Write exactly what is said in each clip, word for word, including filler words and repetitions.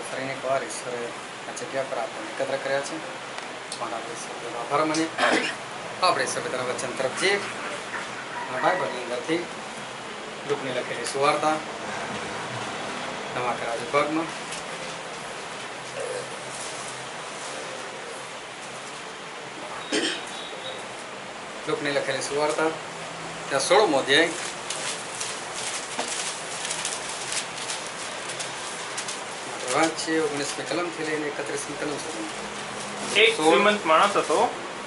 ફરીને એકવાર ઈશ્વરે આ જગ્યા પર આપણને એકત્ર કર્યા છે. પણ આપણે ઈશ્વરનો આભાર માનીએ. આપણે ઈશ્વર પિતાના વચન તરફ જઈએ. બાઇબલની અંદરથી લુકની લખેલી સુવાર્તા નવા કરાર વિભાગમાં લુકની લખેલી સુવાર્તા ત્યાં સોળમો અધ્યાય વાત છે ઓગણીસમી કલમથી લઈને એકત્રીસમી કલમ સુધી. એક શ્રીમંત માણસ હતો.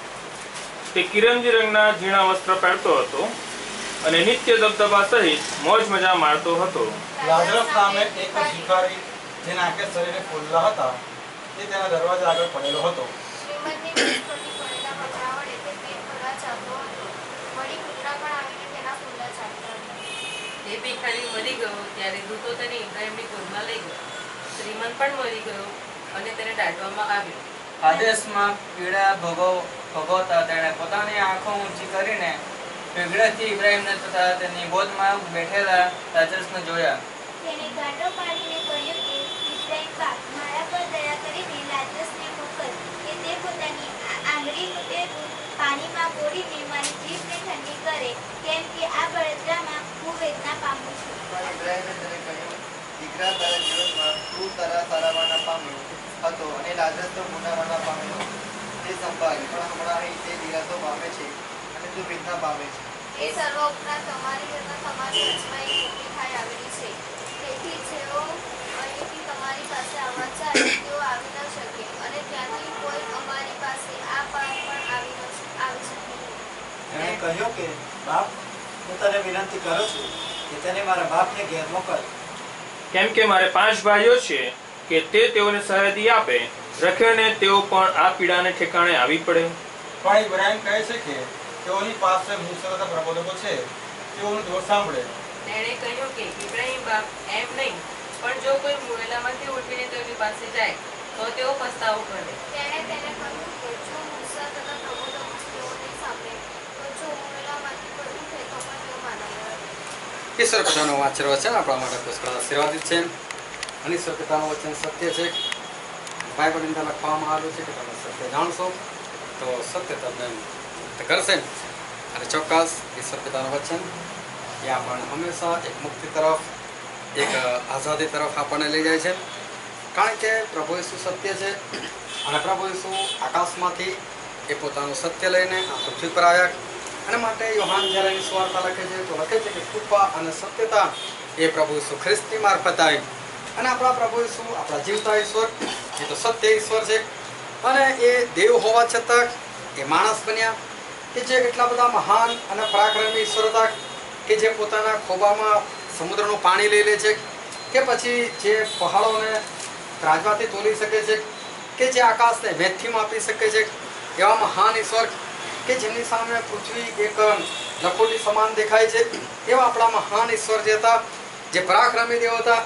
તે કિરંજી રંગના ઝીણા વસ્ત્ર પહેરતો હતો અને નિત્ય દબદબા સહિત મોજ મજા મારતો હતો. લાઝરસ નામે એક ભિખારી જેના આખે શરીરે ફોલ્લા હતા તે તેના દરવાજા આગળ પડેલો હતો. શ્રીમંતની નિષ્ફળની પડેલા કપડા વડે તે પેટ ભરવા ચાહતો હતો. વળી કૂતરા પણ આવીને તેના ફોલ્લા ચાટતા હતા. તે ભિખારી મરી ગયો ત્યારે દૂતો તેને ઇબ્રાહીમની ગોદમાં લઈ ગયો. શ્રીમંત પણ મરી ગયો અને તેને દાટવામાં આવ્યો. આદેશમાં પીડા ભોગવ ભોગવતા તેણે પોતાની આંખો ઊંચી કરીને પીગળેથી ઇબ્રાહીમને તથા તેની ગોદમાં બેઠેલા લાજરસને જોયા. તેને ગાંડો પાડીને કહ્યું કે ઇબ્રાહીમ બાપ, મારા પર દયા કરીને લાજરસને મોકલ કે તે પોતાની આંગળી તે પાણીમાં બોળીને મારી જીભને ઠંડી કરે, કેમ કે આ બળતરામાં હું વેદના પામું છું. પણ ઇબ્રાહીમે તેને કહ્યું, દીકરા, તારા જીવનમાં તું તારા સારાવાના પામ્યો હતો અને લાજરસ તો ગુનાવાના પામ્યો. તે સંભાળ, પણ હમણાં અહીં તે દિલાસો પામે છે અને તું વેદના પામે છે. એ સર્વ ઉપરાંત તમારી અને તમારી વચમાં એક મોટી ખાઈ આવેલી છે. તેથી જેઓ અહીંથી તમારી પાસે આવવા ચાહે તેઓ આવી ન શકે અને ત્યાંથી કોઈ અમારી પાસે આ પાર પણ આવી ન આવી શકે નહીં. એણે કહ્યું કે બાપ, હું તને વિનંતી કરું છું કે તેને મારા બાપને ઘેર મોકલ. કેમ કે મારે પાંચ ભાઈઓ છે કે તે તેઓને સહાયતી આપે, રખેને તેઓ પણ આ પીડાને ઠેકાણે આવી પડે. પણ ઇબ્રાહીમ કહે છે કે તેઓની પાસે મૂસા તથા પ્રબોધકો છે, તેઓનું દોર સાંભળે. તેણે કહ્યું કે ઇબ્રાહીમ બાપ, એમ નહીં, પણ જો કોઈ મુરેલામાંથી ઉઠીને તેઓની પાસે જાય તો તેઓ પસ્તાવો કરે. તેણે તેને કહ્યું કે જો મૂસા તથા પ્રબોધકો તેઓ નહીં સાંભળે તો જો મુરેલામાંથી કોઈ ઉઠે તો પણ તેઓ માનવા લાગે. ઈશ્વર પિતાનું વાંચન વચન આપણા માટે પુષ્કળ આશીર્વાદિત છે. અને ઈશ્વર પિતાનું વચન સત્ય છે. બાઇબલની અંદર લખવામાં આવ્યું છે કે તમે સત્ય જાણશો તો સત્ય તમને મુક્ત કરશે. અને ચોક્કસ ઈશ્વર પિતાનું વચન એ આપણને હંમેશા એક મુક્તિ તરફ, એક આઝાદી તરફ આપણને લઈ જાય છે. કારણ કે પ્રભુ ઈસુ સત્ય છે અને પ્રભુ ઈસુ આકાશમાંથી એ પોતાનું સત્ય લઈને આ પૃથ્વી પર આવ્યા. અને માટે યોહાન જ્યારે એની સુવાર્તા લખે છે તો લખે છે કે કૃપા અને સત્યતા એ પ્રભુ ઈસુ ખ્રિસ્તની મારફત આવી. અને આપણા પ્રભુ ઈસુ, આપણા જીવતા ઈશ્વર, એ તો સત્ય ઈશ્વર છે. અને એ દેવ હોવા છતાં એ માણસ બન્યા કે જે એટલા બધા મહાન અને પરાક્રમી ઈશ્વર હતા કે જે પોતાના ખોબામાં સમુદ્રનું પાણી લઈ લે છે, કે પછી જે પહાડોને ત્રાજવાથી તોલી શકે છે, કે જે આકાશને વેદથી માપી શકે છે, એવા મહાન ઈશ્વર કે જેમની સામે પૃથ્વી એક લખોટી સમાન દેખાય છે, એવા આપણા મહાન ઈશ્વર જે હતા, જે પરાક્રમી દેવ હતા,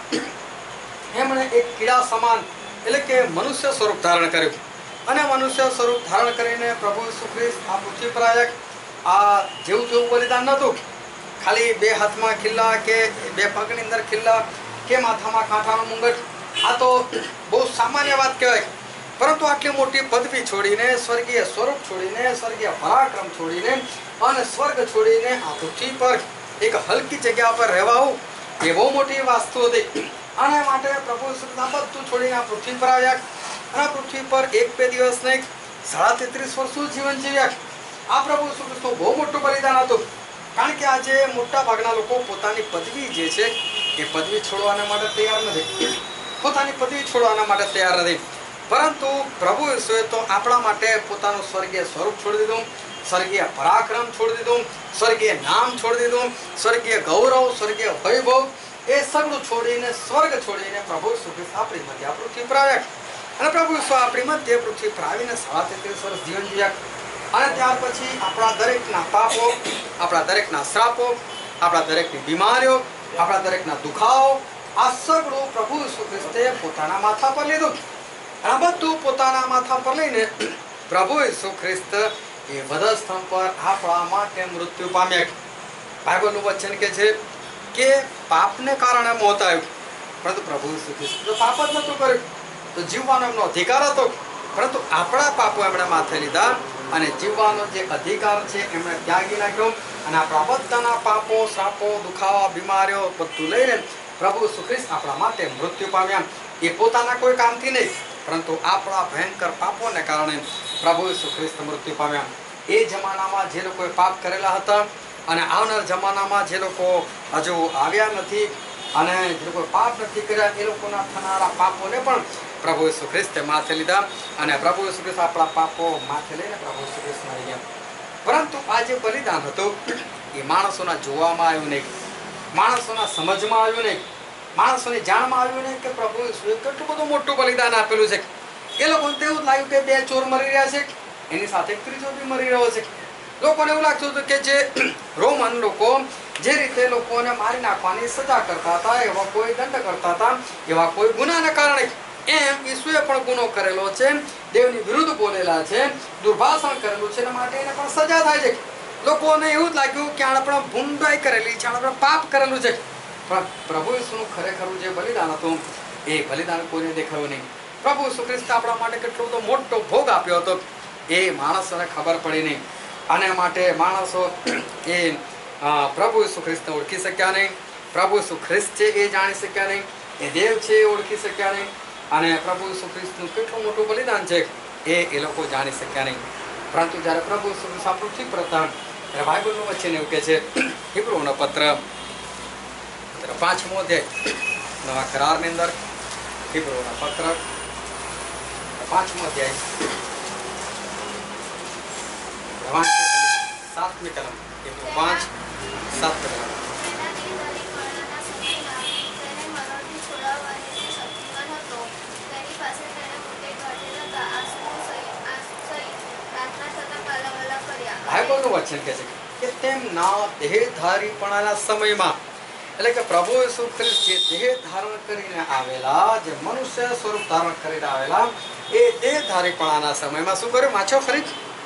એમણે એક કીડા સમાન એટલે કે મનુષ્ય સ્વરૂપ ધારણ કર્યું. અને મનુષ્ય સ્વરૂપ ધારણ કરીને પ્રભુ ઈસુ ખ્રિસ્ત આ પૃથ્વી પર આવ્યા. આ જેવું તેવું બલિદાન નહોતું. ખાલી બે હાથમાં ખિલ્લા કે બે પગની અંદર ખિલ્લા કે માથામાં કાંઠાનો મુંગટ, આ તો બહુ સામાન્ય વાત કહેવાય. પરંતુ આટલી મોટી પદવી છોડીને, સ્વર્ગીય સ્વરૂપ છોડીને, સ્વર્ગીય પરાક્રમ છોડીને અને સ્વર્ગ છોડીને આ પૃથ્વી પર એક હલકી જગ્યા પર રહેવા આવું એ બહુ મોટી વસ્તુ હતી. આના માટે પ્રભુ ઈસુ બધું છોડીને આ પૃથ્વી પર આવ્યા. અને આ પૃથ્વી પર એક બે દિવસ નહીં, સાડા તેત્રીસ વર્ષનું જીવન જીવ્યા. આ પ્રભુ ઈસુ ખ્રિસ્તનું બહુ મોટું બલિદાન હતું. કારણ કે આજે મોટા ભાગના લોકો પોતાની પદવી જે છે એ પદવી છોડવાના માટે તૈયાર નથી. પોતાની પદવી છોડવાના માટે તૈયાર નથી. પરંતુ પ્રભુ ઈસુએ તો આપણા માટે પોતાનું સ્વર્ગીય સ્વરૂપ છોડી દીધું, સ્વર્ગીય પરાક્રમ છોડી દીધું, સ્વર્ગીય નામ છોડી દીધું, સ્વર્ગીય ગૌરવ, સ્વર્ગીય વૈભવ, એ સગળું છોડીને, સ્વર્ગ છોડીને પ્રભુ ઈસુ ખ્રિસ્ત આપણી મધ્ય આ પૃથ્વી પર આવ્યા. અને પ્રભુ ઈસુ આપણી મધ્ય પૃથ્વી પર આવીને સાડા તેત્રીસ વર્ષ જીવન જીવ્યા. અને ત્યાર પછી આપણા દરેકના પાપો, આપણા દરેકના શ્રાપો, આપણા દરેકની બીમારીઓ, આપણા દરેકના દુખાવો, આ સગળું પ્રભુ ઈસુ ખ્રિસ્તે પોતાના માથા પર લીધું. આ બધું પોતાના માથા પર લઈને પ્રભુ ઈસુ ખ્રિસ્ત એ વધસ્તંભ પર આપણા માટે મૃત્યુ પામ્યા. બાઇબલનું વચન કે છે કે પાપને કારણે મોત આવ્યું, પરંતુ પ્રભુ ઈસુ ખ્રિસ્ત તો પાપ જ નહોતું કર્યું. તો જીવવાનો એમનો અધિકાર હતો, પરંતુ આપણા પાપો એમણે માથે લીધા અને જીવવાનો જે અધિકાર છે એમણે ત્યાગી નાખ્યો અને આપણા બધાના પાપો, શ્રાપો, દુખાવા, બીમારીઓ બધું લઈને પ્રભુ ઈસુ ખ્રિસ્ત આપણા માટે મૃત્યુ પામ્યા. એ પોતાના કોઈ કામથી નહીં, પરંતુ આપણા ભયંકર પાપોને કારણે પ્રભુ ઈસુ ખ્રિસ્ત મૃત્યુ પામ્યા. એ જમાનામાં જે લોકોએ પાપ કરેલા હતા અને આવનાર જમાનામાં જે લોકો હજુ આવ્યા નથી અને જે લોકો પાપ નથી કર્યા એ લોકોના થનારા પાપોને પણ પ્રભુ ઈસુ ખ્રિસ્તે માથે લીધા અને પ્રભુ ઈસુ ખ્રિસ્ત આપણા પાપો માથે લઈને પ્રભુ ઈસુ ખ્રિસ્ત મરી ગયા. પરંતુ આ જે બલિદાન હતું એ માણસોના જોવામાં આવ્યું નહીં, માણસોના સમજમાં આવ્યું નહીં, માણસોની જાણમાં આવ્યું નહીં કે પ્રભુ ઈસુએ કેટલું બધું મોટું બલિદાન આપેલું છે. એ લોકોને તો એવું જ લાગ્યું કે બે ચોર મરી રહ્યા છે, એની સાથે ત્રીજો બી મરી રહ્યો છે. લોકોને એવું લાગતું હતું કે જે રોમન લોકો જે રીતે લોકોને મારી નાખવાની સજા કરતા હતા, એવા કોઈ દંડ કરતા હતા, એવા કોઈ ગુનાના કારણે એમ ઈસુએ પણ ગુનો કરેલો છે, દેવની વિરુદ્ધ બોલેલા છે, દુર્ભાષણ કરેલું છે, એના માટે એને પણ સજા થાય છે. લોકોને એવું જ લાગ્યું કે આપણે ભૂંડાઈ કરેલી છે, આપણે પાપ કરેલું છે. પણ પ્રભુ ઈસુનું ખરેખરું જે બલિદાન હતું એ બલિદાન કોઈને દેખાયું નહીં. પ્રભુ ઈસુ ખ્રિસ્ત આપણા માટે કેટલો બધો મોટો ભોગ આપ્યો હતો એ માણસોને ખબર પડી નહીં. આને માટે માણસો એ પ્રભુ ઈસુ ખ્રિસ્તને ઓળખી શક્યા નહીં, પ્રભુ ઈસુ ખ્રિસ્ત છે એ જાણી શક્યા નહીં, એ દેવ છે એ ઓળખી શક્યા નહીં અને પ્રભુ ઈસુ ખ્રિસ્તનું કેટલું મોટું બલિદાન છે એ એ લોકો જાણી શક્યા નહીં. પરંતુ જ્યારે પ્રભુ ઈસુ ખ્રિસ્ત આપણું ઠીક પ્રથમ ત્યારે બાઇબલનું વચ્ચે એવું કહે છે, હિબ્રુનો પત્ર પાંચમો અધ્યાય નવા કરારની અંદર, હિબ્રુના પત્ર પાંચમો અધ્યાય સાતમી કલમ, હિબ્રુ પાંચ સાત કલમ. બાઇબલનું વચન કહે છે કે તેમના દેહધારીપણાના સમયમાં, એટલે કે પ્રભુ ઈસુ ખ્રિસ્ત જે દેહ ધારણ કરીને આવેલા, જે મનુષ્ય સ્વરૂપ ધારણ કરીને આવેલા, એ દેહધારીપણાના સમયમાં શું કર્યું? વાંચો ફરી.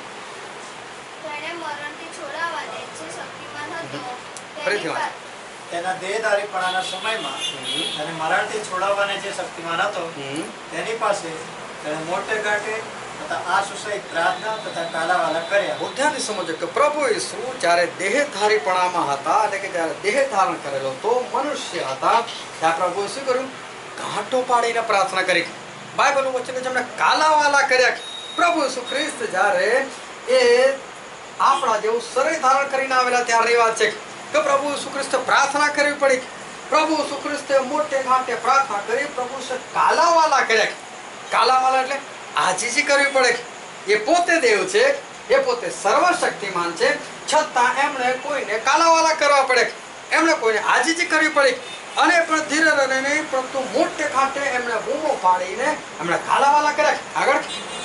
ફરીથી વાંચો. તેના દેહધારીપણાના સમયમાં તેને મરણથી છોડાવવાને જે શક્તિમાન હતો તેની પાસે તેણે મોટે ઘાટે તથા આંસુ સહિત પ્રાર્થના તથા કાલાવાલા કર્યા. બુદ્ધિથી સમજો કે પ્રભુ ઈસુ જ્યારે દેહધારીપણામાં હતા, એટલે કે જ્યારે દેહ ધારણ કરેલો તો મનુષ્ય હતા, ત્યાં પ્રભુ શું કર્યું? ઘાંટો પાડીને પ્રાર્થના કરી. બાઇબલનું વચન છે એમણે કાલાવાલા કર્યા. પ્રભુ ઈસુ ખ્રિસ્ત જ્યારે એ આપણા જેવું શરીર ધારણ કરીને આવેલા ત્યારે વાત છે કે પ્રભુ ઈસુ ખ્રિસ્તે પ્રાર્થના કરવી પડી. પ્રભુ ઈસુ ખ્રિસ્તે મોટે ઘાટે પ્રાર્થના કરી, પ્રભુ કાલાવાલા કર્યા. કાલાવાલા એટલે આજીજી કરવી પડે. એ પોતે દેવ છે, એ પોતે સર્વશક્તિમાન છે, છતાં એમણે કોઈને કાલાવાલા કરવા પડે, એમણે કોઈને આજીજી કરવી પડે અને પણ ધીરે રહે નહીં, પરંતુ મોટે ઘાટે એમણે બૂમો પાડીને એમણે કાલાવાલા કર્યા. આગળ.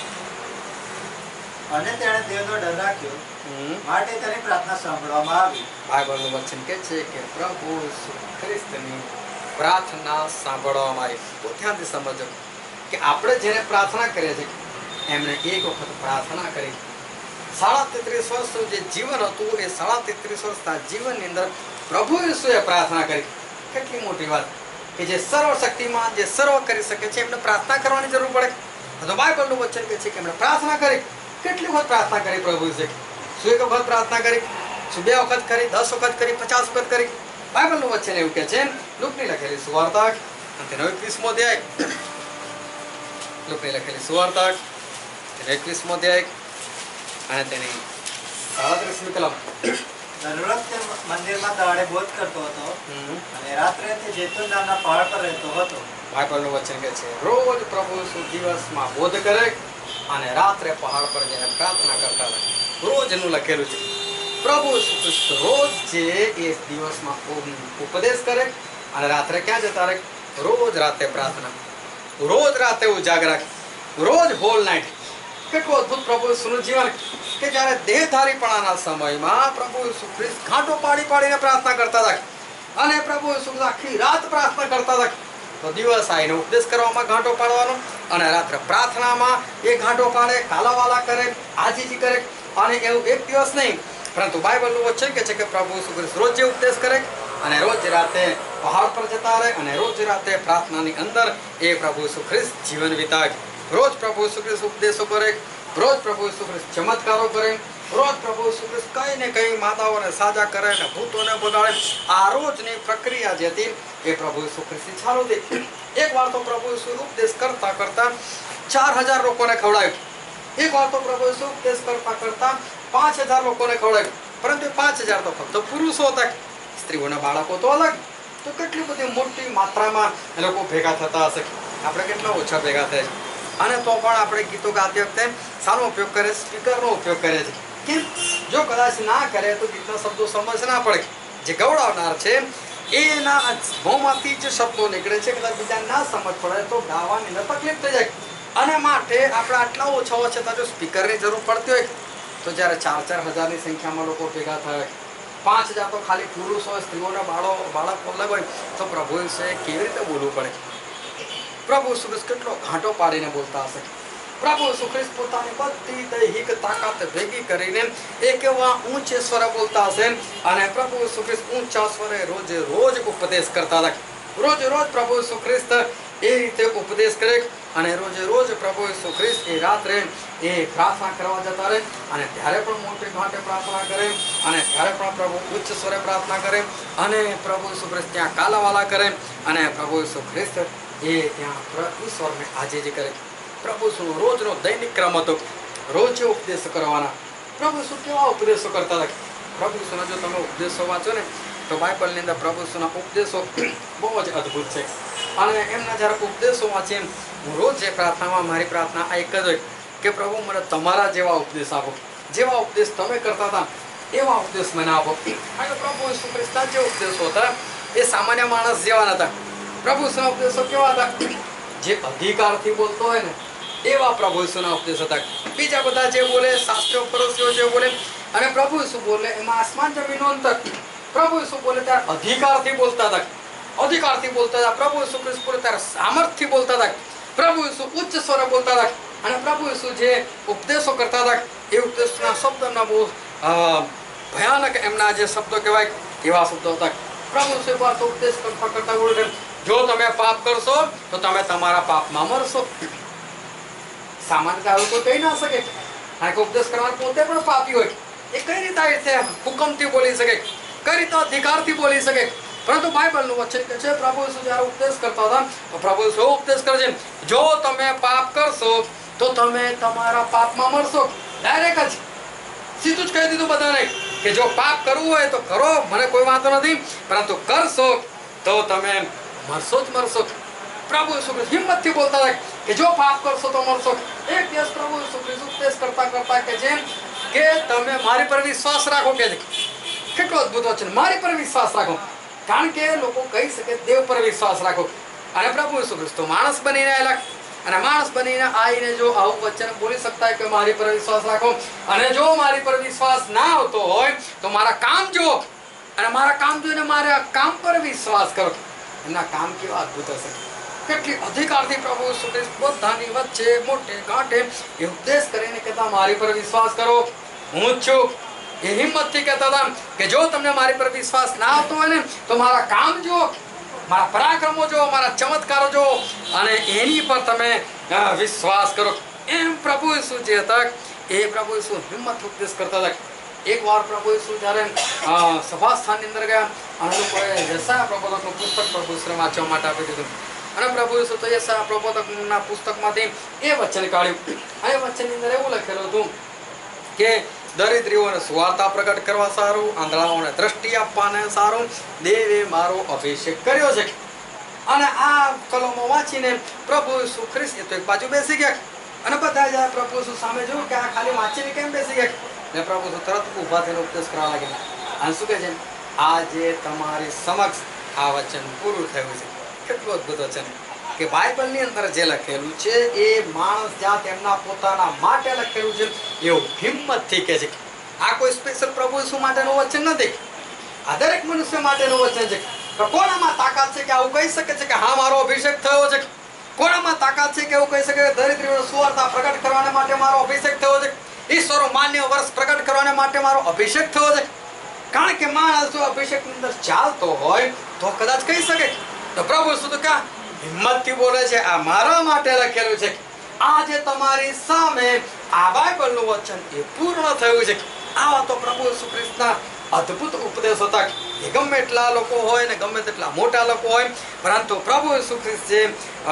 અને તેણે દેવનો ડર રાખ્યો, માટે તેની પ્રાર્થના સાંભળવામાં આવી. બાઇબલનું વચન કહે છે કે પ્રભુ ઈસુ ખ્રિસ્તની પ્રાર્થના સાંભળવામાં આવી. તો ધ્યાનથી સમજો કે આપણે જેને પ્રાર્થના કરીએ છીએ એમણે એક વખત પ્રાર્થના કરી. સાડા તેત્રીસ વર્ષનું જે જીવન હતું એ સાડા તેત્રીસ વર્ષના જીવનની અંદર પ્રભુ ઈસુએ પ્રાર્થના કરી. કેટલી મોટી વાત કે જે સર્વશક્તિમાન, જે સર્વ કરી શકે છે, એમને પ્રાર્થના કરવાની જરૂર પડે. તો બાઇબલનું વચન કહે છે કે એમણે પ્રાર્થના કરી. કેટલી વખત પ્રાર્થના કરી પ્રભુ ઈસુએ? શું એક વખત પ્રાર્થના કરી? શું બે વખત કરી? દસ વખત કરી? પચાસ વખત કરી? બાઇબલનું વચન એવું કહે છે, લુકની લખેલી સુવાર્તા અને તેનો એકવીસમો અધ્યાય, લુકની લખેલી સુવાર્તા તેનો એકવીસમો અધ્યાય અને તેની સાડત્રીસમી કલમ. દરરોજ તે મંદિરમાં દાડે બોધ કરતો હતો અને રાત્રે તે જૈતુન નામના પહાડ પર રહેતો હતો. બાઇબલનું વચન કહે છે રોજ પ્રભુ ઈસુ દિવસમાં બોધ કરે અને રાત્રે પહાડ પર જઈને પ્રાર્થના કરતા હતા. રોજનું લખેલું છે. પ્રભુ ઈસુ ખ્રિસ્ત રોજ જે એક દિવસમાં ઉપદેશ કરે અને રાત્રે ક્યાં જતા રહે? રોજ રાતે પ્રાર્થના, રોજ રાતે ઉજાગરા, રોજ હોલ નાઇટ. કેટલું અદભુત પ્રભુ ઈસુનું જીવન કે જ્યારે દેહધારીપણાના સમયમાં પ્રભુ ઈસુ ખ્રિસ્ત ઘાંટો પાડી પાડીને પ્રાર્થના કરતા હતા અને પ્રભુ ઈસુ આખી રાત પ્રાર્થના કરતા હતા. તો દિવસ આવીને ઉપદેશ કરવામાં ઘાંટો પાડવાનો અને રાત્રે પ્રાર્થનામાં એ ઘાંટો પાડે, કાલાવાલા કરે, આજીજી કરે. અને એવું એક દિવસ નહીં, પરંતુ બાઇબલનું વચન કહે છે કે પ્રભુ ઈસુ ખ્રિસ્ત રોજ ઉપદેશ કરે અને રોજ રાતે પહાડ પર જતા રહે અને રોજ રાતે પ્રાર્થનાની અંદર એ પ્રભુ ઈસુ ખ્રિસ્ત જીવન વિતાવે. રોજ પ્રભુ ઈસુ ખ્રિસ્ત ઉપદેશો કરે, રોજ પ્રભુ ઈસુ ખ્રિસ્ત ચમત્કારો કરે, રોજ પ્રભુ ઈસુ ખ્રિસ્ત કઈ ને કઈ માતાઓને સાજા કરે ને ભૂતોને બગાડે. આ રોજની પ્રક્રિયા જે હતી એ પ્રભુ ઈસુ ખ્રિસ્તની ચાલુ હતી. એક વાર તો પ્રભુ ઈસુ ઉપદેશ કરતા કરતા ચાર હજાર લોકોને ખવડાવ્યું. એક વાર તો પ્રભુ ઈસુ ઉપદેશ કરતા કરતા પાંચ હજાર લોકોને ખવડાવ્યું. પરંતુ પાંચ હજાર તો ફક્ત પુરુષો હતા, સ્ત્રીઓના બાળકો તો અલગ. તો કેટલી બધી મોટી માત્રામાં એ લોકો ભેગા થતા હશે. આપણે કેટલા ઓછા ભેગા થયા છે. અને તો પણ આપણે ગીતો ગાતી વખતે સારો ઉપયોગ કરે, સ્પીકરનો ઉપયોગ કરે છે. કેમ? જો કદાચ ના કરે તો ગીતના શબ્દો સમજ ના પડે. જે ગવડાવનાર છે એના મોંમાંથી જે શબ્દો નીકળે છે કદાચ બીજા ના સમજ પડે તો ગાવાની તકલીફ થઈ જાય. અને માટે આપણે આટલા ઓછા ઓછા છતાં જો સ્પીકરની જરૂર પડતી હોય તો જ્યારે ચાર ચાર હજારની સંખ્યામાં લોકો ભેગા થાય, પાંચ હજાર તો ખાલી પુરુષ હોય, સ્ત્રીઓના બાળો બાળકો અલગ હોય, તો પ્રભુ વિશે કેવી રીતે બોલવું પડે? પ્રભુ ઈસુ ખ્રિસ્ત કેટલો ઘાંટો પાડીને બોલતા હશે. પ્રભુ ઈસુ ખ્રિસ્ત પોતાની બધી દૈહિક તાકાત ભેગી કરીને એક એવા ઊંચે સ્વરે બોલતા હશે અને પ્રભુ ઈસુ ખ્રિસ્ત ઊંચા સ્વરે રોજે રોજ ઉપદેશ કરતા હતા. રોજ રોજ પ્રભુ ઈસુ ખ્રિસ્ત એ રીતે ઉપદેશ કરે અને રોજે રોજ પ્રભુ ઈસુ ખ્રિસ્ત એ રાત્રે એ પ્રાર્થના કરવા જતા રહે અને ત્યારે પણ મોટી ઘાટે પ્રાર્થના કરે અને ત્યારે પણ પ્રભુ ઉચ્ચ સ્વરે પ્રાર્થના કરે અને પ્રભુ ઈસુ ખ્રિસ્ત ત્યાં કાલાવાલા કરે અને પ્રભુ ઈસુ ખ્રિસ્ત એ ત્યાં ઈશ્વરને આજીજી કરે. પ્રભુ ઈસુનો રોજનો દૈનિક ક્રમ હતો રોજ ઉપદેશો કરવાના. પ્રભુ ઈસુ કેવા ઉપદેશો કરતા હતા? પ્રભુ ઈસુના જો તમે ઉપદેશો વાંચો ને તો બાઇબલની અંદર પ્રભુ ઈસુના ઉપદેશો બહુ જ અદ્ભુત છે. અને એમના જ્યારે ઉપદેશો વાંચીએ, હું રોજ જે પ્રાર્થનામાં મારી પ્રાર્થના આ એક જ હોય કે પ્રભુ મને તમારા જેવા ઉપદેશ આપો, જેવા ઉપદેશ તમે કરતા હતા એવા ઉપદેશ મને આપો. અને પ્રભુ ઈસુ ખ્રિસ્તના જે ઉપદેશો હતા એ સામાન્ય માણસ જેવા નતા. પ્રભુ ઈસુના ઉપદેશો કેવા હતા? જે અધિકારથી બોલતો હોય ને એવા પ્રભુ ઈસુના ઉપદેશ હતા. બીજા બધા જે બોલે, શાસ્ત્રીઓ ફરોશીઓ જે બોલે અને પ્રભુ ઈસુ બોલે એમાં આસમાન જમીનનો અંતર. પ્રભુ ઈસુ બોલે ત્યારે અધિકારથી બોલતા હતા, અધિકારથી બોલતા હતા. પ્રભુ ઈસુ ખ્રિસ્ત બોલે ત્યારે સામર્થ્યથી બોલતા હતા. પ્રભુ ઈસુ ઉચ્ચ સ્વરે બોલતા હતા અને પ્રભુ ઈસુ જે ઉપદેશો કરતા હતા એ ઉપદેશના શબ્દોના બહુ ભયાનક એમના જે શબ્દો કહેવાય એવા શબ્દો હતા. પ્રભુ ઈસુ એક વાર તો ઉપદેશ કરતા કરતા બોલે, જો તમે પાપ કરશો તો તમે તમારા પાપમાં મરશો. સામાન્ય આવું કોઈ કહી ના શકે. કારણ કે ઉપદેશ કરનાર પોતે પણ પાપી હોય. એ કઈ રીતે આ રીતે હુકમથી બોલી શકે, કઈ રીતે અધિકારથી બોલી શકે? પરંતુ બાઇબલનું વચન કે છે પ્રભુ ઈસુ જ્યારે ઉપદેશ કરતા હતા તો પ્રભુ ઈસુ ઉપદેશ કરે છે, જો તમે પાપ કરશો તો તમે તમારા પાપમાં મરશો. ડાયરેક્ટ જ સીધું જ કહી દીધું બધાને કે જો પાપ કરવું હોય તો કરો, મને કોઈ વાંધો નથી, પરંતુ કરશો તો તમે મરશો જ મરશો. પ્રભુ ઈસુ ખ્રિસ્ત હિંમતથી બોલતા હતા કે જો પાપ કરશો તો મરશો. એક દિવસ પ્રભુ ઈસુ ખ્રિસ્ત ઉપદેશ કરતા કરતા કે જેમ કે તમે મારી પર વિશ્વાસ રાખો. કે છે કેટલો અદ્ભુત વચન, મારી પર વિશ્વાસ રાખો. કારણ કે લોકો કહી શકે દેવ પર વિશ્વાસ રાખો અને પ્રભુ ઈસુ ખ્રિસ્ત માણસ બનીને આવેલા અને માણસ બનીને આવીને જો આવું વચન બોલી શકતા હોય કે મારી પર વિશ્વાસ રાખો અને જો મારી પર વિશ્વાસ ના આવતો હોય તો મારા કામ જુઓ અને મારા કામ જોઈને મારા કામ પર વિશ્વાસ કરો. એમના કામ કેવા અદ્ભુત હશે! કેટલી અધિકારથી પ્રભુ ઈસુ ખ્રિસ્ત બધાની વચ્ચે મોટે ઘાટે એ ઉપદેશ કરીને કહેતા મારી પર વિશ્વાસ કરો, હું જ છું. એ હિંમતથી કહેતા હતા કે જો તમને મારી પર વિશ્વાસ ના આવતો હોય ને તો મારા કામ જુઓ, મારા પરાક્રમો જુઓ, મારા ચમત્કારો જુઓ અને એની પર તમે વિશ્વાસ કરો. એમ પ્રભુ ઈસુ જે હતા એ પ્રભુ ઈસુ હિંમત ઉપદેશ કરતા હતા. એક વાર પ્રભુ ઈસુ જ્યારે સભા સ્થાનની અંદર ગયા અને લોકોએ યશાયા પ્રબોધકનું પુસ્તક પ્રભુ ઈસુને વાંચવા માટે આપી દીધું અને પ્રભુ ઈસુ તો યશાયા પ્રબોધકના પુસ્તકમાંથી એ વચન કાઢ્યું અને વચનની અંદર એવું લખેલું હતું કે દરિદ્રીઓને સુવાર્તા પ્રગટ કરવા સારું, આંધળાઓને દ્રષ્ટિ આપવાને સારું, દેવે મારો અભિષેક કર્યો છે. અને આ કલમો વાંચીને પ્રભુ ઈસુ ખ્રિસ્ત તો એક બાજુ બેસી ગયા અને બધા જાય પ્રભુ ઈસુ સામે જોયું કે આ ખાલી વાંચીને કેમ બેસી ગયા. ને પ્રભુ ઈસુ તરત ઊભા થઈને ઉપદેશ કરવા લાગ્યા અને શું કહે છે, આજે તમારી સમક્ષ આ વચન પૂરું થયું છે. કેટલું અદ્ભુત વચન કે બાઇબલની અંદર જે લખેલું છે એ માણસ જાત એમના પોતાના માટે લખેલું છે એવું હિંમતથી કહે છે. આ કોઈ સ્પેશિયલ પ્રભુ ઈસુ માટેનું વચન નથી, આ દરેક મનુષ્ય માટેનું વચન છે. તો કોનામાં તાકાત છે કે આવું કહી શકે છે કે હા મારો અભિષેક થયો છે? કોનામાં તાકાત છે કે એવું કહી શકે કે દરિદ્રીઓને સુવાર્તા પ્રગટ કરવાને માટે મારો અભિષેક થયો છે, ઈશ્વરો માન્ય વર્ષ પ્રગટ કરવાને માટે મારો અભિષેક થયો છે? કારણ કે માણસ જો અભિષેકની અંદર ચાલતો હોય તો કદાચ કહી શકે તો પ્રભુ શું કા હિંમતથી બોલે છે, આ મારા માટે લખેલું છે, આજે તમારી સામે આ બાઇબલનું વચન એ પૂર્ણ થયું છે. આવા તો પ્રભુ ઈસુ ખ્રિસ્તના અદ્ભુત ઉપદેશ હતા. એ ગમે એટલા લોકો હોય ને ગમે તેટલા મોટા લોકો હોય, પરંતુ પ્રભુ ઈસુ ખ્રિસ્ત જે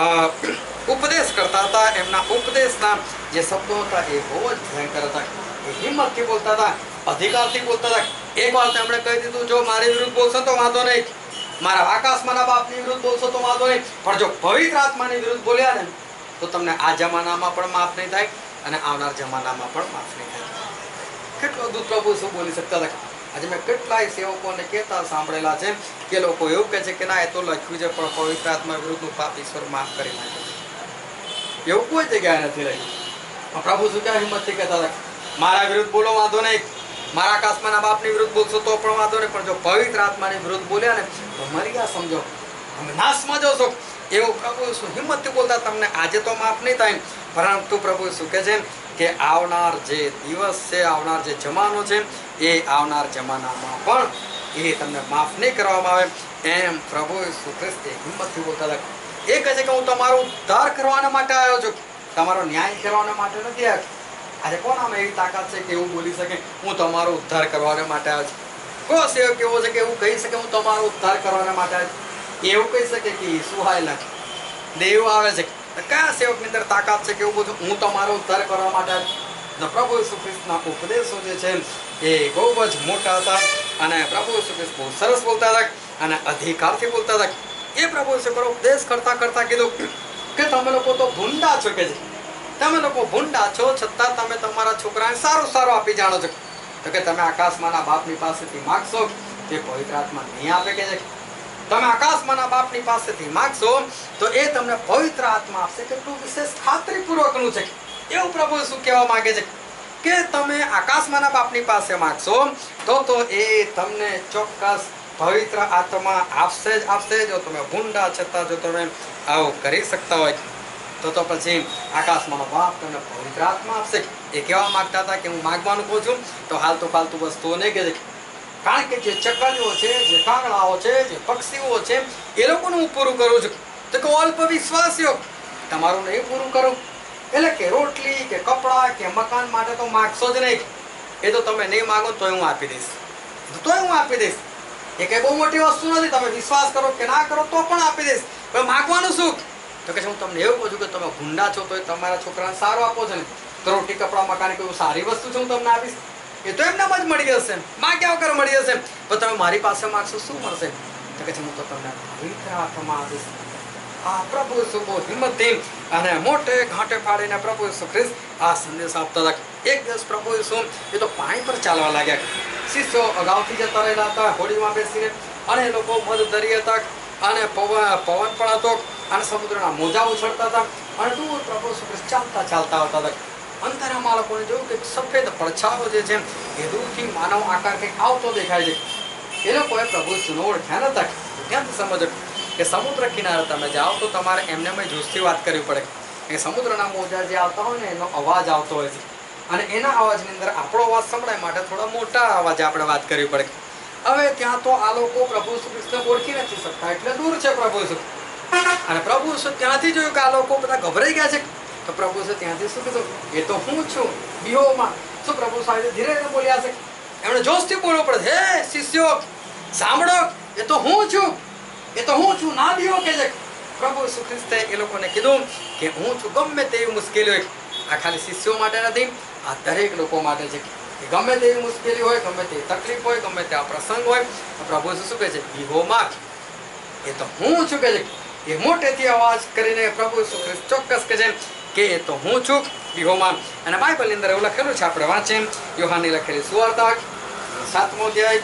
ઉપદેશ કરતા હતા, એમના ઉપદેશના જે શબ્દો હતા એ બહુ જ ભયંકર હતા. એ હિંમતથી બોલતા હતા, અધિકારથી બોલતા હતા. એક વાર તેમણે કહી દીધું, જો મારી વિરુદ્ધ બોલશો તો વાંધો નહીં, મારા આકાશમાંના બાપની વિરુદ્ધ બોલશો તો વાંધો નહીં, પણ જો પવિત્ર આત્માની વિરુદ્ધ બોલ્યા ને તો તમને આ જમાનામાં પણ માફ નહીં થાય અને આવનાર જમાનામાં પણ માફ નહીં થાય. કેટલો દૂધ પ્રભુ શું બોલી શકતા હતા. આજે મેં કેટલાય સેવકોને કહેતા સાંભળેલા છે કે લોકો એવું કહે છે કે ના, એ તો લખ્યું છે પણ પવિત્ર આત્મા વિરુદ્ધનું પાપ ઈશ્વર માફ કરી નાખે છે. એવું કોઈ જગ્યાએ નથી રહ્યું. પ્રભુ શું ક્યાં હિંમતથી કહેતા હતા, મારા વિરુદ્ધ બોલો વાંધો નહીં, મારા આકાશમાંના બાપની વિરુદ્ધ બોલશો તો પણ વાંધો નહીં, પણ જો પવિત્ર આત્માની વિરુદ્ધ બોલ્યા ને તો મરી ગયા સમજો, તમે નાશમાં જશો. એવું પ્રભુ શું હિંમતથી બોલતા, તમને આજે તો માફ નહીં થાય, પરંતુ પ્રભુ શું કહે છે કે આવનાર જે દિવસ છે, આવનાર જે જમાનો છે, એ આવનાર જમાનામાં પણ એ તમને માફ નહીં કરવામાં આવે. એમ પ્રભુ ઈસુ ખ્રિસ્ત હિંમતથી બોલતા હતા. એ કહે છે કે હું તમારો ઉદ્ધાર કરવાના માટે આવ્યો છું, તમારો ન્યાય કરવાના માટે નથી આવ્યો. આજે કોનામાં એવી તાકાત છે કે એવું બોલી શકે હું તમારો ઉદ્ધાર કરવાના માટે આવ્યો છું? કોઈ સેવક એવો છે કે એવું કહી શકે હું તમારો ઉદ્ધાર કરવાના માટે આવ્યો છું? એવું કહી શકે કે સુહાયેલા દેવ આવે છે? કયા સેવકની અંદર તાકાત છે કે એવું બધું હું તમારો ઉદ્ધાર કરવા માટે આવ્યો છું? પ્રભુ ઈસુ ખ્રિસ્તના ઉપદેશો જે છે એ બહુ જ મોટા હતા અને પ્રભુ ઈસુ ખ્રિસ્ત બહુ સરસ બોલતા હતા અને અધિકારથી બોલતા હતા. એ પ્રભુ ઈસુ ઉપદેશ કરતા કરતા કીધું કે તમે લોકો તો ભૂંડા છો, કે છે તમે લોકો ભૂંડા છો, છતાં તમે તમારા છોકરાને સારું સારું આપી જાણો છો. તો કે તમે આકાશમાંના બાપની પાસેથી માગશો તે પવિત્ર આત્મા નહીં આપે, કે છે તમે આકાશમાંના બાપની પાસેથી માગશો તો એ તમને પવિત્ર આત્મા આપશે. કેટલું વિશેષ ખાતરીપૂર્વકનું છે. એવું પ્રભુ શું કહેવા માંગે છે કે તમે આકાશમાંના બાપની પાસે માગશો તો તો એ તમને ચોક્કસ પવિત્ર આત્મા આપશે જ આપશે. જો તમે ભૂંડા છતાં જો તમે આવું કરી શકતા હોય તો તો પછી આકાશમાંનો બાપ તમને પવિત્ર આત્મા આપશે. એ કહેવા માંગતા હતા કે હું માગવાનું કહું છું તો હાલતું ફાલતું વસ્તુઓ નહીં કહે, કારણ કે જે ચકલીઓ છે, જે કાગડાઓ છે, જે પક્ષીઓ છે, એ લોકોનું હું પૂરું કરું છું. તો કે અલ્પ વિશ્વાસીઓ તમારું નહીં પૂરું કરું, એટલે કે રોટલી કે કપડાં કે મકાન માટે તો માગશો જ નહીં. એ તો તમે નહીં માગો તોય હું આપી દઈશ, તોય હું આપી દઈશ. એ કઈ બહુ મોટી વસ્તુ નથી, તમે વિશ્વાસ કરો કે ના કરો તો પણ આપી દઈશ. પણ માગવાનું શું? તો કે હું તમને એવું કહું છું કે તમે ભૂંડા છો તો તમારા છોકરાને સારું આપો છો ને, તો રોટી કપડાં મકાન કોઈ સારી વસ્તુ છે હું તમને આપીશ? એ તો એમનામાં જ મળી જશે, માગ્યા વગર મળી જશે. પણ તમે મારી પાસે માગશો શું મળશે? તો કે હું તો તમને પવિત્ર આત્મા આપીશ. આ પ્રભુ ઈસુ બહુ હિંમતથી અને મોટે ઘાટે ફાડીને પ્રભુ ઈસુ ખ્રિસ્ત આ સંદેશ આપતા હતા. એક દિવસ પ્રભુ ઈસુ એ તો પાણી પર ચાલવા લાગ્યા. શિષ્યો અગાઉથી જતા રહેલા હતા હોડીમાં બેસીને, અને એ લોકો મધ ધરી હતા અને પવન પવન પણ હતો અને સમુદ્રના મોજા ઉછળતા હતા અને દૂર પ્રભુ ઈસુ ખ્રિસ્ત ચાલતા ચાલતા આવતા હતા. અંતરમાં લોકોને જોયું કે સફેદ પડછાયો જે છે એ દૂરથી માનવ આકાર કંઈક આવતો દેખાય છે. એ લોકોએ પ્રભુ ઈસુને ઓળખ્યા નતા. ત્યાંથી સમજો કે સમુદ્ર કિનારે તમે જાઓ તો તમારે એમને મેં જોશથી વાત કરવી પડે. એ સમુદ્રના મોજા જે આવતા હોય ને એનો અવાજ આવતો હોય છે અને એના અવાજની અંદર આપણો અવાજ સંભળાય માટે થોડા મોટા અવાજે આપણે વાત કરવી પડે. હવે ત્યાં તો આ લોકો પ્રભુ ઈસુ ખ્રિસ્તને ઓળખી નથી શકતા, એટલે દૂર છે પ્રભુ ઈસુ. અને પ્રભુ ઈસુ ત્યાંથી જોયું કે આ લોકો બધા ગભરાઈ ગયા છે. તો પ્રભુ ઈસુ ત્યાંથી શું કીધું? એ તો હું છું, બીહોમાં. શું પ્રભુ સાહેબ ધીરે ધીરે બોલ્યા છે? એમણે જોશથી બોલવું પડે, હે શિષ્યો સાંભળો, એ તો હું છું, એ તો હું છું, ના બીઓ, કે છે પ્રભુ ઈસુ ખ્રિસ્તે એ લોકોને કીધું કે હું છું. ગમે તેવી મુશ્કેલી હોય, આ ખાલી શિષ્યો માટે નથી, આ દરેક લોકો માટે છે. ગમે તેવી મુશ્કેલી હોય, ગમે તેવી તકલીફ હોય, ગમે તેવા પ્રસંગ હોય, પ્રભુ ઈસુ શું કહે છે? બીહોમાં, એ તો હું છું, કે છે. એ મોટેથી અવાજ કરીને પ્રભુ ઈસુ ખ્રિસ્ત ચોક્કસ કહે છે કે એ તો હું છું, બીહોમાં. અને બાઇબલની અંદર એવું લખેલું છે, આપણે વાંચીએ યોહાનની લખેલી સુવાર્તા સાતમો અધ્યાય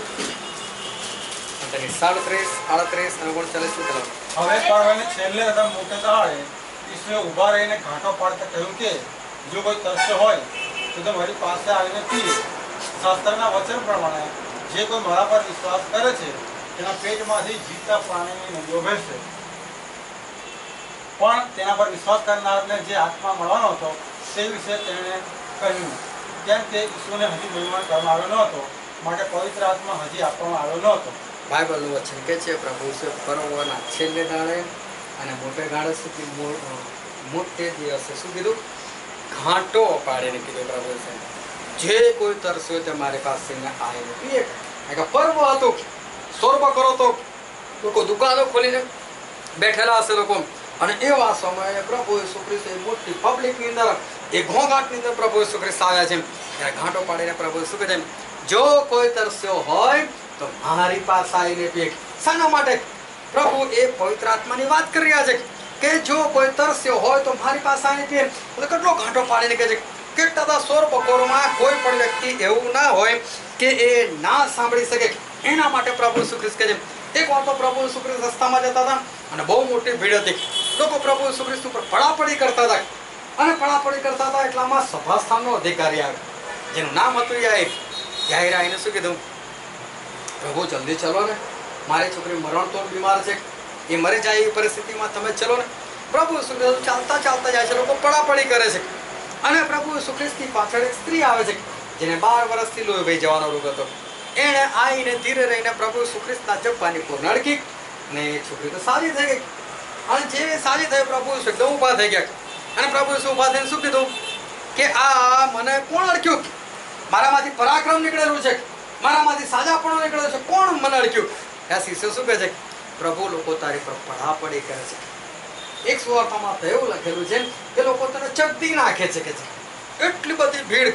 સાડત્રીસ આડત્રીસ અને ઓગણચાલીસ શું કહેવાય? હવે પાડવાની છેલ્લે તથા મોટે દાડે ઈસુએ ઊભા રહીને ઘાંટો પાડતા કહ્યું કે જો કોઈ તરસ્યો હોય તો તે મારી પાસે આવીને પીએ. શાસ્ત્રના વચન પ્રમાણે જે કોઈ મારા પર વિશ્વાસ કરે છે તેના પેટમાંથી જીવતા પાણીની નદીઓ વહેશે. પણ તેના પર વિશ્વાસ કરનારને જે આત્મા મળવાનો હતો તે વિશે તેણે કહ્યું, કેમ કે ઈસુને હજુ બહુમાન કરવામાં આવ્યો ન હતો, માટે પવિત્ર આત્મા હજી આપવામાં આવ્યો નહોતો. બાઇબલનું વચન કે છે પ્રભુ ઈસુ પર્વના છેલ્લે દાડે અને મોટે ગાળે સુધી મો- મોટે દિવસે શું કીધું? ઘાંટો પાડીને કીધું પ્રભુ ઈસુ, જે કોઈ તરસ્યો તે મારી પાસે આવીને પીએ. કારણ કે પર્વ હતું, સોરબો કરો તો લોકો દુકાનો ખોલીને બેઠેલા હશે લોકો, અને એવા સમયે પ્રભુ ઈસુ ખ્રિસ્ત એ મોટી પબ્લિકની અંદર એ ઘોંઘાટની અંદર પ્રભુ ઈસુ ખ્રિસ્ત આવ્યા છે. ત્યારે ઘાંટો પાડીને પ્રભુ ઈસુ કહે છે, જો કોઈ તરસ્યો હોય તો મારી પાસે આવીને પીએ. શાના માટે? પ્રભુ એ પવિત્ર આત્માની વાત કરી રહ્યા છે કે જો કોઈ તરસ્યો હોય તો મારી પાસે આવીને પીએ. એટલે કેટલો ઘાંટો પાડીને કહે છે. કેટલા સોર બકોરમાં કોઈ પણ વ્યક્તિ એવું ના હોય કે એ ના સાંભળી શકે. એના માટે પ્રભુ ઈસુ ખ્રિસ્ત કહે છે. એક વાર તો પ્રભુ ઈસુ ખ્રિસ્ત રસ્તામાં જતા હતા અને બહુ મોટી ભીડ હતી. લોકો પ્રભુ ઈસુ ખ્રિસ્ત ઉપર પડાપડી કરતા હતા અને પડાપડી કરતા હતા. એટલામાં સભાસ્થાનનો અધિકારી આવ્યો, જેનું નામ હતું યાઈર. યાઈર આવીને શું કીધું? પ્રભુ જલ્દી ચલો ને, મારી છોકરી મરણતોડ બીમાર છે, એ મરી જાય એવી પરિસ્થિતિમાં તમે ચલો ને. પ્રભુ ઈસુ ખ્રિસ્ત ચાલતા ચાલતા જાય છે, લોકો પડાપડી કરે છે. અને પ્રભુ ઈસુ ખ્રિસ્તની પાછળ એક સ્ત્રી આવે છે જેને બાર વર્ષથી લોહી વહી જવાનો રોગ હતો. એણે આવીને ધીરે રહીને પ્રભુ ઈસુ ખ્રિસ્તના જબ્બાની પૂર નડકી અને એ છોકરી તો સાજી થઈ ગઈ. અને જે સાજી થઈ પ્રભુ ઈસુ એકદમ ઊભા થઈ ગયા અને પ્રભુ ઈસુ ઊભા થઈને શું કીધું કે આ મને કોણ અડક્યું? મારામાંથી પરાક્રમ નીકળેલું છે, મારામાંથી સાજાપણું નીકળેલું છે, કોણ મને અડક્યું? આ શિષ્ય શું કહે છે? પ્રભુ લોકો તારી પર પડાપડી કરે છે. એક સુવાર્તામાં તો એવું લખેલું છે કે લોકો તને ચકતી નાખે છે કે છે એટલી બધી ભીડ.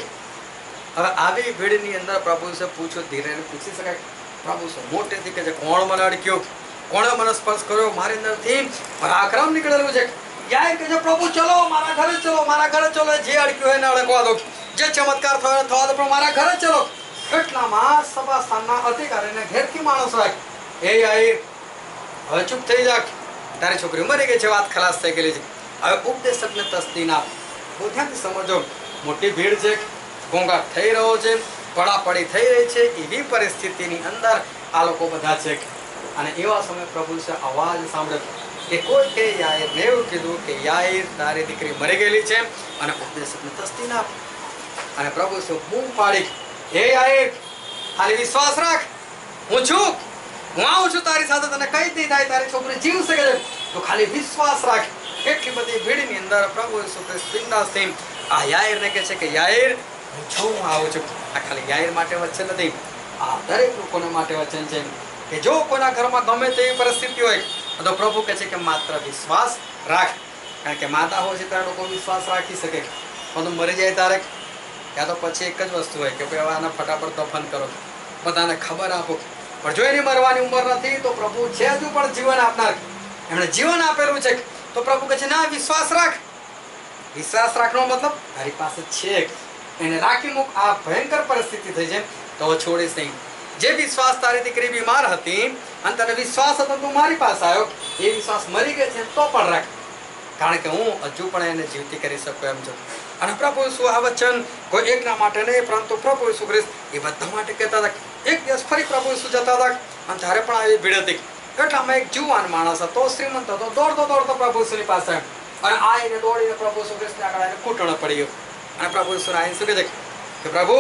હવે આવી ભીડની અંદર પ્રભુ ઈસુ પૂછ્યું, ધીરે પૂછી શકાય? પ્રભુ ઈસુ મોટેથી કહે છે, કોણ મને અડક્યો? કોણે મને સ્પર્શ કર્યો? મારી અંદરથી પરાક્રમ નીકળેલું છે. યાર કહે છે, પ્રભુ ચલો મારા ઘરે ચલો, મારા ઘરે ચલો, જે અડક્યું એને અડકવા દો, જે ચમત્કાર થયો એને થવા દો, પણ મારા ઘરે ચલો. એટલામાં સભા સ્થાનના અધિકારીને ઘેરથી માણસ રાખ, એ યાર હવે ચૂપ થઈ જા, તારી છોકરી મરી ગઈ છે, વાત ખલાસ થઈ ગયેલી છે. હવે ઉપદેશકને તસ્દી ના બહુ ધ્યાનથી સમજો. મોટી ભીડ છે, ઘોંઘાટ થઈ રહ્યો છે, પડાપડી થઈ રહી છે, એવી પરિસ્થિતિની અંદર આ લોકો બધા છે. અને એવા સમયે પ્રભુ ઈસુ અવાજ સાંભળ્યો કે કોઈ કે યાયરને એવું કીધું કે યાયર તારી દીકરી મરી ગયેલી છે અને ઉપદેશકને તસ્દી ના. અને પ્રભુ ઈસુ બૂમ પાડી, હે યાયર ખાલી વિશ્વાસ રાખ, હું છું, હું આવું છું તારી સાથે, તને કઈ નહીં થાય, તારી છોકરી જીવશે કે તો ખાલી વિશ્વાસ રાખ. એટલી બધી ભીડની અંદર પ્રભુ ઈસુ ખ્રિસ્ત બિંદાસ થઈ આ યાયરને કહે છે કે યાયર હું છું, હું આવું છું. આ ખાલી યાયર માટે વચન નથી, આ દરેક લોકોને માટે વચન છે કે જો કોઈના ઘરમાં ગમે તેવી પરિસ્થિતિ હોય તો પ્રભુ કહે છે કે માત્ર વિશ્વાસ રાખ. કારણ કે માતા હોય છે ત્યારે લોકો વિશ્વાસ રાખી શકે, પણ મરી જાય ત્યારે ત્યાં તો પછી એક જ વસ્તુ હોય કે ભાઈ આને ફટાફટ દફન કરો, બધાને ખબર આપો. પણ જો એની મરવાની ઉંમર નથી તો પ્રભુ છે હજુ પણ જીવન આપનાર, એમણે જીવન આપેલું છે. તો પ્રભુ કહે છે ના, વિશ્વાસ રાખ. વિશ્વાસ રાખવાનો મતલબ તારી પાસે છે, એને રાખી મૂક. આ ભયંકર પરિસ્થિતિ થઈ છે તો છોડીશ નહીં. જે વિશ્વાસ તારી દીકરી બીમાર હતી અને તને વિશ્વાસ હતો તું મારી પાસે આવ્યો, એ વિશ્વાસ મરી ગયો છે તો પણ રાખ, કારણ કે હું હજુ પણ એને જીવતી કરી શકું એમ છું. અને પ્રભુ ઈસુ આ વચન કોઈ એકના માટે નહીં પરંતુ પ્રભુ ઈસુ ખ્રિસ્ત એ બધા માટે કહેતા હતા. એક દિવસ ફરી પ્રભુ ઈસુ જતા હતા અને ત્યારે પણ આવી ભીડ હતી. એટલામાં એક જુવાન માણસ હતો, શ્રીમંત હતો, દોડતો દોડતો પ્રભુ ઈસુની પાસે અને આવીને દોડીને પ્રભુ ઈસુ ખ્રિસ્તને આગળ આવીને ઘૂંટણ પડી ગયો. અને પ્રભુ ઈસુ આવીને શું કહે છે કે પ્રભુ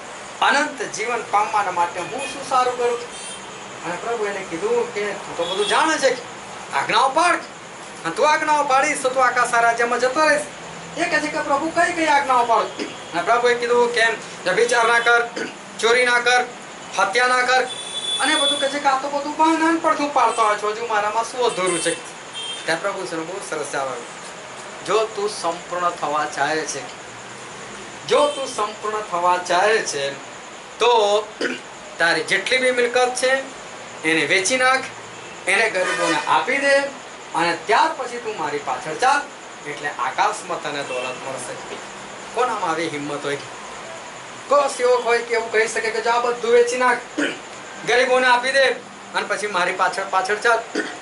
અનંત જીવન પામવાના માટે હું શું સારું કરું? અને પ્રભુ એને કીધું કે તું તો બધું જાણે છે, આજ્ઞાઓ પાડ, અને તું આજ્ઞાઓ પાડીશ તો તું આકાશ રાજ્યમાં જતો રહીશ. એ કહે છે કે પ્રભુ કઈ કઈ આજ્ઞાઓ પાડો? અને પ્રભુએ કીધું કે વ્યભિચાર ના કર, ચોરી ના કર, હત્યા ના કર, અને બધું કહે છે કે આ તો બધું પણ નાનપણથી હું પાડતો આવ્યો છું, હજુ મારામાં શું અધૂરું છે? ત્યાં પ્રભુ છે બહુ સરસ જવાબ આવ્યો, જો તું સંપૂર્ણ થવા ચાહે છે, જો તું સંપૂર્ણ થવા ચાહે છે તો તારી જેટલી બી મિલકત છે એને વેચી નાખ, એને ગરીબોને આપી દે, અને ત્યાર પછી તું મારી પાછળ ચાલ, એટલે આકાશમાં તને દોલત મળશે. કોનામાં આવી હિંમત હોય? કોઈ સેવક હોય કે એવું કહી શકે કે જો આ બધું વેચી નાખ, ગરીબોને આપી દે અને પછી મારી પાછળ પાછળ ચાલ?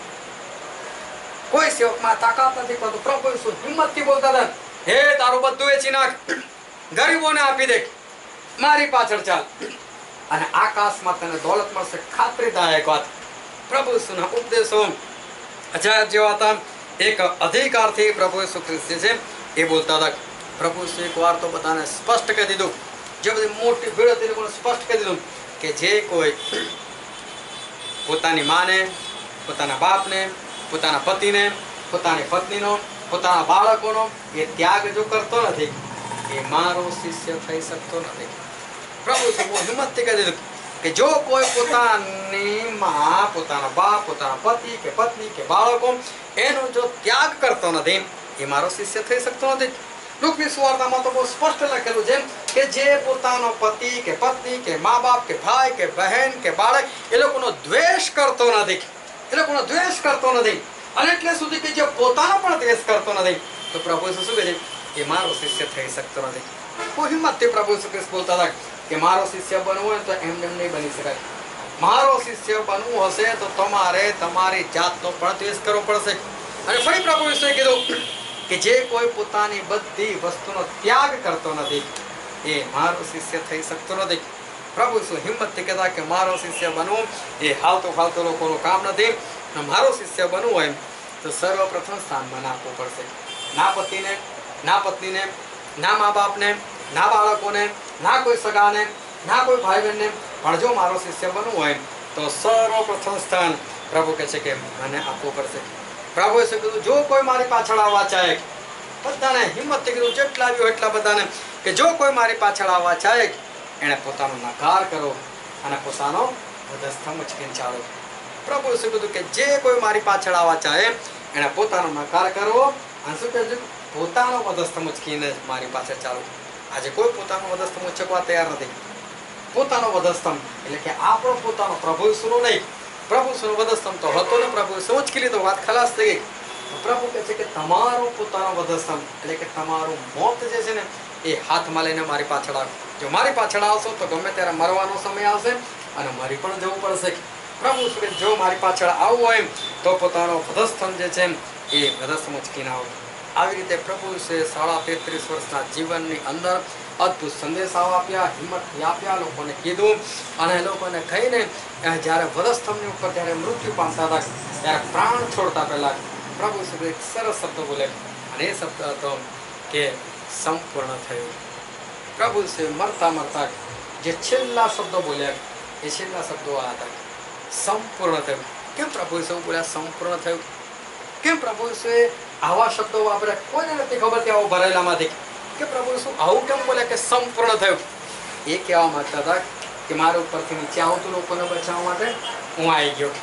કોઈ સેવકમાં તાકાત નથી. પરંતુ પ્રભુ ઈસુ હિંમતથી બોલતા હતા, હે તારું બધું વેચી નાખ, ગરીબોને આપી દે, મારી પાછળ ચાલ, અને આકાશમાં તને દોલત મળશે. ખાતરીદાયક વાત. પ્રભુ ઈસુના ઉપદેશો અજાયબ જેવા હતા. એક અધિકારથી પ્રભુ ઈસુ ખ્રિસ્ત છે એ બોલતા હતા. પ્રભુ ઈસુ એક વાર તો બધાને સ્પષ્ટ કહી દીધું, જે બધી મોટી ભીડ હતી લોકોને સ્પષ્ટ કહી દીધું કે જે કોઈ પોતાની માને, પોતાના બાપને, પોતાના પતિને, પોતાની પત્નીનો, પોતાના બાળકોનો એ ત્યાગ જો કરતો નથી એ મારો શિષ્ય થઈ શકતો નથી. પ્રભુ બહુ હિંમતથી કહી દીધું કે જો કોઈ પોતાની માં, પોતાના બાપ, પોતાના પતિ કે પત્ની કે બાળકો એનો જો ત્યાગ કરતો નથી એ મારો શિષ્ય થઈ શકતો નથી. લુકની સુવાર્તામાં તો બહુ સ્પષ્ટ લખેલું છે કે જે પોતાનો પતિ કે પત્ની કે મા બાપ કે ભાઈ કે બહેન કે બાળક એ લોકોનો દ્વેષ કરતો નથી, એ લોકોનો દ્વેષ કરતો નથી અને એટલે સુધી કે જે પોતાનો પણ દ્વેષ કરતો નથી તો પ્રભુ ઈસુ શું કહે છે એ મારો શિષ્ય થઈ શકતો નથી. બહુ હિંમતથી પ્રભુ ઈસુ ખ્રિસ્ત બોલતા હતા કે મારો શિષ્ય બનવું હોય તો એમને એમ નહીં બની શકાય. મારો શિષ્ય બનવું હશે તો તમારે તમારી જાતનો પણ દ્વેષ કરવો પડશે. અને ફરી પ્રભુ ઈસુએ કીધું કે જે કોઈ પોતાની બધી વસ્તુનો ત્યાગ કરતો નથી એ મારો શિષ્ય થઈ શકતો નથી. પ્રભુ ઈસુ હિંમતથી કહેતા કે મારો શિષ્ય બનવું એ હાલતો ફાલતો લોકોનું કામ નથી. મારો શિષ્ય બનવું હોય તો સર્વપ્રથમ સ્થાનમાં નાખવું પડશે. ના પતિને, ના પત્નીને, ના મા બાપને, ના બાળકોને, ના કોઈ સગાને, ના કોઈ ભાઈ બહેનને, પણ જો મારો શિષ્ય બનવું હોય તો સર્વપ્રથમ સ્થાન પ્રભુ કહે છે કે મને આપવું પડશે. પ્રભુએ કીધું જો કોઈ મારી પાછળ આવવા ચાહે, બધાને હિંમતથી કીધું જેટલા આવ્યો એટલા બધાને કે જો કોઈ મારી પાછળ આવવા ચાહે એને પોતાનો નકાર કરો અને પોતાનો વધસ્તંભ ઉંચકીને ચાલો. પ્રભુએ કીધું કે જે કોઈ મારી પાછળ આવવા ચાહે એને પોતાનો નકાર કરવો અને શું કહે છે પોતાનો વધસ્તંભ ઉંચકીને મારી પાછળ ચાલો. આજે કોઈ પોતાનો વધસ્તંભ ઉંચકવા તૈયાર નથી. પોતાનો વધસ્તંભ એટલે કે આપણો પોતાનો, પ્રભુ ઈસુનો નહીં. પ્રભુ ઈસુનો વધસ્તંભ તો હતો ને પ્રભુ ઈસુ ઉંચકી લીધો, વાત ખલાસ થઈ ગઈ. પ્રભુ કહે છે કે તમારો પોતાનો વધસ્તંભ એટલે કે તમારું મોત જે છે ને એ હાથમાં લઈને મારી પાછળ આવો. જો મારી પાછળ આવશો તો ગમે ત્યારે મરવાનો સમય આવશે અને મરી પણ જવું પડશે. પ્રભુ ઈસુ જો મારી પાછળ આવવું હોય તો પોતાનો વધસ્તંભ જે છે એ વધસ્તંભ ઉંચકીને આવો. આવી રીતે પ્રભુ ઈસુએ સાડા તેત્રીસ વર્ષના જીવનની અંદર અદ્ભુત સંદેશાઓ આપ્યા, હિંમતથી આપ્યા, લોકોને કીધું અને લોકોને કહીને જ્યારે વધસ્તંભની ઉપર જ્યારે મૃત્યુ પામતા હતા ત્યારે પ્રાણ છોડતા પહેલા પ્રભુ ઈસુ એક સરસ શબ્દ બોલે અને એ શબ્દ હતો કે સંપૂર્ણ થયું. પ્રભુ ઈસુએ મરતા મરતા જે છેલ્લા શબ્દો બોલ્યા એ છેલ્લા શબ્દો આ હતા સંપૂર્ણ થયું. કેમ પ્રભુ ઈસુ બોલ્યા સંપૂર્ણ થયું? કેમ પ્રભુ ઈસુએ આવા શબ્દો વાપર્યા? કોઈને નથી ખબર કે આવો ભરેલામાંથી કે પ્રભુ ઈસુ આવું કેમ બોલે કે સંપૂર્ણ થયું? એ કહેવા માંગતા હતા કે મારા ઉપરથી નીચે આવતું લોકોને બચાવવા માટે હું આવી ગયો.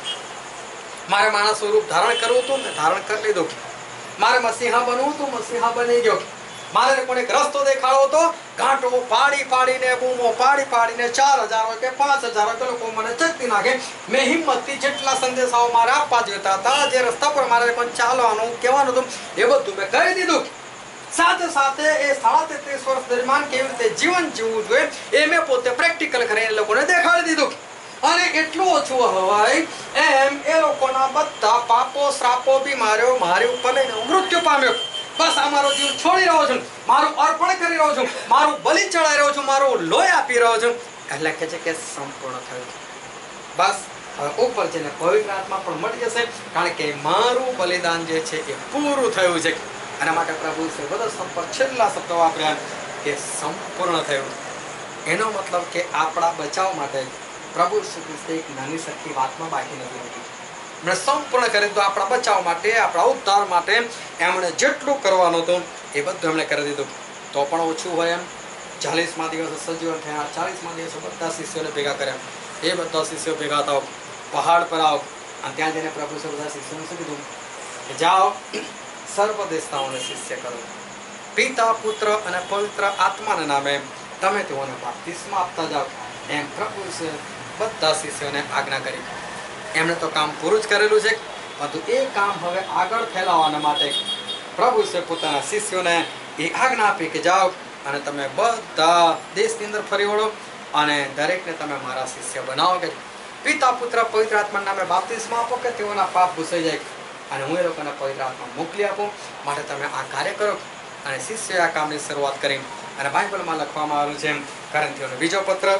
મારે માણસ સ્વરૂપ ધારણ કરવું હતું, મેં ધારણ કરી લીધું. મારે મસીહા બનવું હતું, મસીહા બની ગયો. મારે લોકોને એક રસ્તો દેખાડવો હતો, ઘાંટો પાડી પાડીને, બૂમો પાડી પાડીને ચાર હજાર હોય કે પાંચ હજાર હોય તો લોકો મને ચકતી નાખે. મેં હિંમતથી જેટલા સંદેશાઓ મારે આપવા જોઈતા હતા, જે રસ્તા પર મારે પણ ચાલવાનું કહેવાનું હતું એ બધું મેં કરી દીધું. સાથે સાથે એ સાડા તેત્રીસ વર્ષ દરમિયાન કેવી રીતે જીવન જીવવું જોઈએ એ મેં પોતે પ્રેક્ટિકલ કરીને લોકોને દેખાડી દીધું. અને એટલું ઓછું હવાય એમ એ લોકોના બધા પાપો, શ્રાપો, બીમારીઓ મારી ઉપર લઈને મૃત્યુ પામ્યો. બસ આ મારો જીવ છોડી રહ્યો છું, મારું અર્પણ કરી રહ્યો છું, મારું બલિ ચડાવી રહ્યો છું, મારું લોહી આપી રહ્યો છું. એટલે કહે છે કે સંપૂર્ણ થયું. બસ હવે ઉપર જઈને પવિત્ર આત્મા પણ મળી જશે કારણ કે મારું બલિદાન જે છે એ પૂરું થયું છે. એના માટે પ્રભુ ઈસુએ બધા સંપર્ક છેલ્લા શબ્દો વાપર્યા કે સંપૂર્ણ થયું. એનો મતલબ કે આપણા બચાવ માટે પ્રભુ ઈસુ ખ્રિસ્તે એક નાની સરખી વાતમાં બાકી નથી હતી. એમણે સંપૂર્ણ કરી દીધું. આપણા બચાવ માટે, આપણા ઉદ્ધાર માટે એમણે જેટલું કરવાનું હતું એ બધું એમણે કરી દીધું. તો પણ ઓછું હોય એમ ચાલીસમાં દિવસે સજીવન થયા. ચાલીસમાં દિવસે બધા શિષ્યોને ભેગા કર્યા. એ બધા શિષ્યો ભેગા થાવ, પહાડ પર આવો અને ત્યાં જઈને પ્રભુ ઈસુએ બધા શિષ્યોને શું કીધું કે જાઓ સર્વ દેવતાઓને શિષ્ય કરો, પિતા, પુત્ર અને પવિત્ર આત્માના નામે તમે તેઓને બાપ્તિસ્મા આપતા જાઓ. એમ પ્રભુ ઈસુએ બધા શિષ્યોને આજ્ઞા કરી. એમણે તો કામ પૂરું જ કરેલું છે, પરંતુ એ કામ હવે આગળ ફેલાવવાના માટે પ્રભુ ઈસુએ પોતાના શિષ્યોને એ આજ્ઞા આપી કે જાઓ અને તમે બધા દેશની અંદર ફરી વળો અને દરેકને તમે મારા શિષ્ય બનાવો કે પિતા, પુત્ર, પવિત્ર આત્માના નામે બાપ્તિસ્મા આપો કે તેઓના પાપ ભૂસાઈ જાય અને હું એ લોકોને પવિત્ર આત્મા મોકલી આપું. માટે તમે આ કાર્ય કરો. અને શિષ્યોએ આ કામની શરૂઆત કરી અને બાઇબલમાં લખવામાં આવેલું છે કોરિન્થીયોનો બીજો પત્ર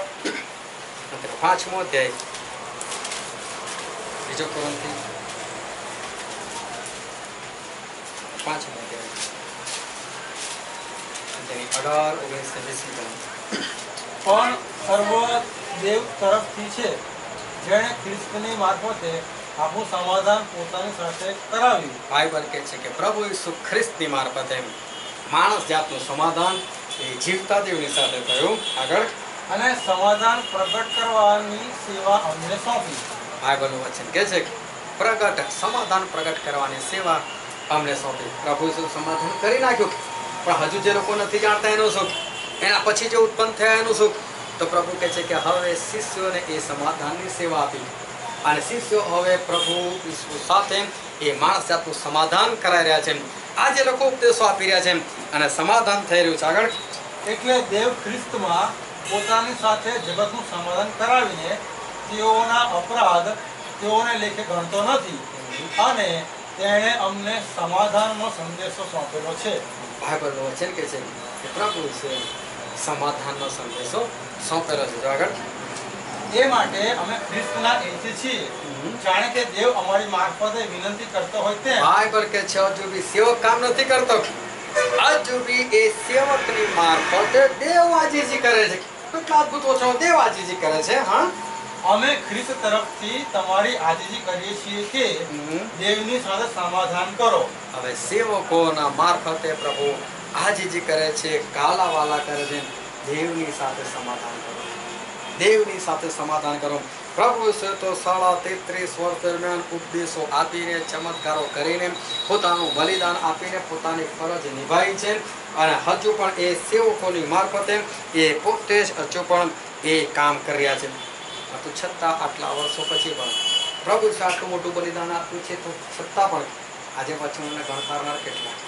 પાંચમો અધ્યાય, બીજો કોરિન્થી પાંચમો અધ્યાય તેની અઢાર ઓગણીસ વીસ પણ સર્વ દેવ તરફથી છે, જેણે ખ્રિસ્તની મારફતે આપણું સમાધાન પોતાની સાથે કરાવ્યું. બાઇબલ કહે છે કે પ્રભુ ઈસુ ખ્રિસ્તની મારફતે માણસ જાતનું સમાધાન એ જીવતા દેવની સાથે થયું. આગળ અને સમાધાન પ્રગટ કરવાની સેવા અમને સોંપી. બાઇબલનું વચન કહે છે કે પ્રગટ સમાધાન પ્રગટ કરવાની સેવા અમને સોંપી. પ્રભુ ઈસુ સમાધાન કરી નાખ્યું, પણ હજુ જે લોકો નથી જાણતા એનું સુખ, એના પછી જે ઉત્પન્ન થયા એનું સુખ, તો પ્રભુ કહે છે કે હવે શિષ્યોને એ સમાધાનની સેવા આપી અને શિષ્યો હવે પ્રભુ ઈસુ સાથે એ માણસ જાતનું સમાધાન કરાઈ રહ્યા છે. આજે લોકો ઉપદેશો આપી રહ્યા છે અને સમાધાન થઈ રહ્યું છે. આગળ એટલે દેવ ખ્રિસ્તમાં પોતાની સાથે જગતનું સમાધાન કરાવીને તેઓના અપરાધ તેઓને લેખે ગણતો નથી અને તેણે અમને સમાધાનનો સંદેશો સોંપેલો છે. બાઇબલનું વચન કહે છે કે પ્રભુ છે સમાધાનનો સંદેશો સોંપેલો છે. આગળ એ માટે અમે ખ્રિસ્તના એથી છીએ, જાણે કે દેવ અમારી મારફતે વિનંતી કરતો હોય તેમ. બાઇબલ કે છે હજુ બી સેવક કામ નથી કરતો, હજુ બી એ સેવકની મારફતે દેવ આજીજી કરે છે. કેટલા અદ્ભુત વચનો દેવ આજીજી કરે છે. હા, અમે ખ્રિસ્ત તરફથી તમારી આજીજી કરીએ છીએ કે દેવની સાથે સમાધાન કરો. હવે સેવકોના મારફતે પ્રભુ આજીજી કરે છે, કાલાવાલા કરે છે. દેવની સાથે સમાધાન કરો, દેવની સાથે સમાધાન કરો. પ્રભુ છે તો સાડા તેત્રીસ વર્ષ દરમિયાન ઉપદેશો આપીને, ચમત્કારો કરીને, પોતાનું બલિદાન આપીને પોતાની ફરજ નિભાવી છે અને હજુ પણ એ સેવકોની મારફતે એ પોતે જ હજુ પણ એ કામ કરી રહ્યા છે. તો છતાં આટલા વર્ષો પછી પણ પ્રભુ છે આટલું મોટું બલિદાન આપ્યું છે, તો છતાં પણ આજે વચનોને ગણકારનાર કેટલાક,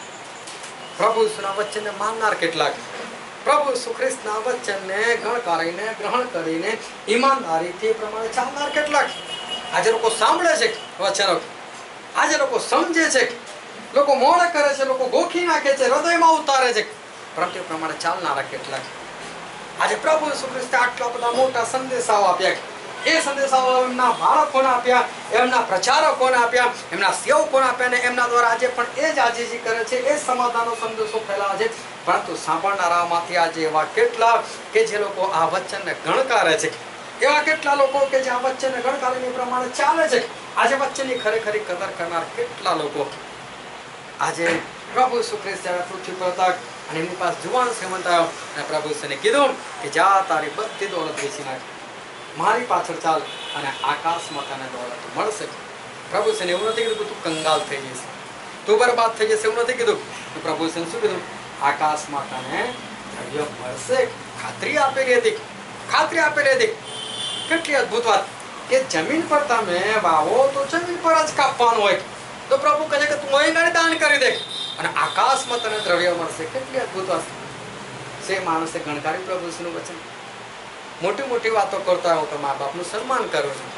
પ્રભુ ઈસુના વચનને માનનાર કેટલાક, પ્રભુ ઈસુ ખ્રિસ્તના વચનને ગણકારીને ગ્રહણ કરીને ઈમાનદારીથી પ્રમાણે ચાલનાર કેટલાક. આજે લોકો સાંભળે છે વચનો, આજે લોકો સમજે છે, લોકો મોડે કરે છે, લોકો ગોખી નાખે છે, હૃદયમાં ઉતારે છે, પરંતુ એ પ્રમાણે ચાલનારા કેટલાક. આજે પ્રભુ ઈસુ ખ્રિસ્તે આટલા બધા મોટા સંદેશાઓ આપ્યા, એ સંદેશાઓ એમના બાળકોને આપ્યા, એમના પ્રચારકોને આપ્યા, એમના સેવકોને આપ્યા અને એમના દ્વારા આજે પણ એ જ આજીજી કરે છે, એ સમાધાનનો સંદેશો ફેલાવે છે. પરંતુ સાંભળનારામાંથી આજે એવા કેટલા કે જે લોકો આ વચનને ગણકારે છે, એવા કેટલા લોકો કે જે આ વચનને ગણકારીને પ્રમાણે ચાલે છે. આજે વચનની ખરેખરી કદર કરનાર કેટલા લોકો. આજે પ્રભુ ઈસુ ખ્રિસ્ત જ્યારે પૃથ્વી પર હતા અને એમની પાસે જુવાન શ્રીમંત આવ્યો અને પ્રભુ ઈસુને કીધું કે જા તારી બધી દોલત વેચી નાખ, મારી પાછળ ચાલ અને આકાશમાં તને દોલત મળશે. પ્રભુ ઈસુને એવું નથી કીધું કે તું કંગાલ થઈ જઈશ, તું બરબાદ થઈ જશે, એવું નથી કીધું. તો પ્રભુ ઈસુને શું કીધું? આકાશમાં તને દ્રવ્ય મળશે. ખાતરી આપેલી હતી, ખાતરી આપેલી હતી. કેટલી અદ્ભુત વાત કે જમીન પર તમે વાવો તો જમીન પર જ કાપવાનું હોય, તો પ્રભુ કહે છે કે તું અહીં દાન કરી દે અને આકાશમાં તને દ્રવ્ય મળશે. કેટલી અદ્ભુત વાત છે. માણસે ગણકારી પ્રભુ ઈસુનું વચન. મોટી મોટી વાતો કરતો આવ્યો કે મા બાપનું સન્માન કરું છું,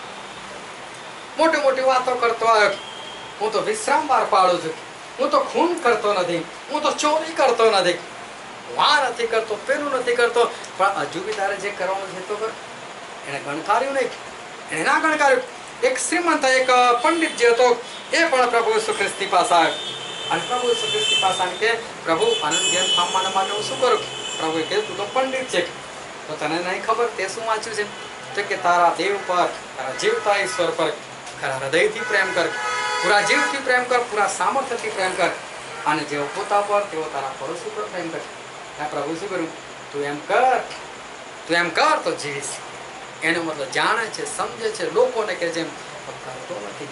મોટી મોટી વાતો કરતો આવ્યો, હું તો વિશ્રામ વાર પાડું છું, હું તો ખૂન કરતો નથી, હું તો ચોરી કરતો નથી, વા નથી કરતો, પેલું નથી કરતો. પણ હજુ બી તારે જે કરવાનું છે તો કર. એને ગણકાર્યું નહીં, એને ના ગણકાર્યું. એક શ્રીમંત એક પંડિત જે હતો એ પણ પ્રભુ ઈસુ ખ્રિસ્તી પાસે આવ્યો અને પ્રભુ ઈસુ ખ્રિસ્તી પાસે આવીને કે પ્રભુ આનંદ ધ્યાન પામવાના માટે હું શું કરું? પ્રભુએ કીધું તું તો પંડિત છે, તો તને નહીં ખબર તે શું વાંચ્યું છે? તો કે તારા દેવ પર, તારા જીવતા ઈશ્વર પર ખરા હૃદયથી પ્રેમ કર, પૂરા જીવથી પ્રેમ કર, પૂરા સામર્થ્યથી પ્રેમ કર અને જેવો પોતા પર તેવો તારા પડોશી પર પ્રેમ કર. આ પ્રભુ શું કર્યું? તું એમ કર, તું એમ કર તો જીવીશ. એનો મતલબ જાણે છે, સમજે છે, લોકોને કે જેમ કરતો નથી.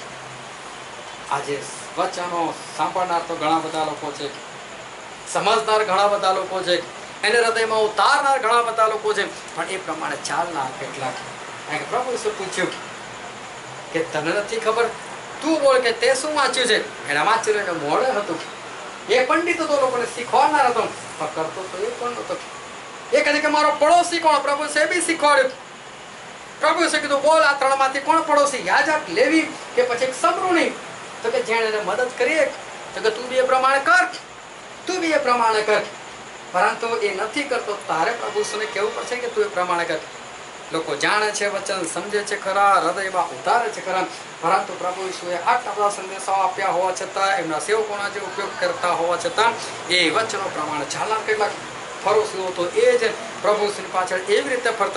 આજે વચનો સાંભળનાર તો ઘણા બધા લોકો છે, સમજનાર ઘણા બધા લોકો છે, એને હૃદયમાં ઉતારનાર ઘણા બધા લોકો છે, પણ એ પ્રમાણે ચાલનાર કેટલાક. પ્રભુ ઈસુ પૂછ્યું કે તને નથી ખબર? તું બોલ કે તે શું વાંચ્યું છે? એના વાંચ્યું એને મોડે હતું. એ પંડિત હતો, લોકોને શીખવાડનાર હતો, પણ કરતો તો એ પણ નતો. એ કહે કે મારો પડોશી કોણ? પ્રભુ ઈસુએ બી શીખવાડ્યું. પ્રભુ ઈસુએ કીધું બોલ આ ત્રણ માંથી કોણ પડોશી? યાજક, લેવી કે પછી એક સમરૂણી? તો કે જેણે એને મદદ કરીએ તો કે તું બી એ પ્રમાણે કર, તું બી એ પ્રમાણે કર. પરંતુ એ નથી કરતો, તારે પ્રભુ ઈસુને કહેવું પડશે કે તું એ પ્રમાણે કર. લોકો જાણે છે વચન, સમજે છે ખરા, હૃદયમાં ઉતારે છે ખરા, પરંતુ પ્રભુ ઈસુએ આટલા બધા સંદેશાઓ આપ્યા હોવા છતાં, એમના સેવકોના જે ઉપયોગ કરતા હોવા છતાં એ વચનો પ્રમાણે ચાલનાર કેટલાક ફરોશીઓ તો એ જ પ્રભુ ઈસુની પાછળ એવી રીતે ફરતા હતા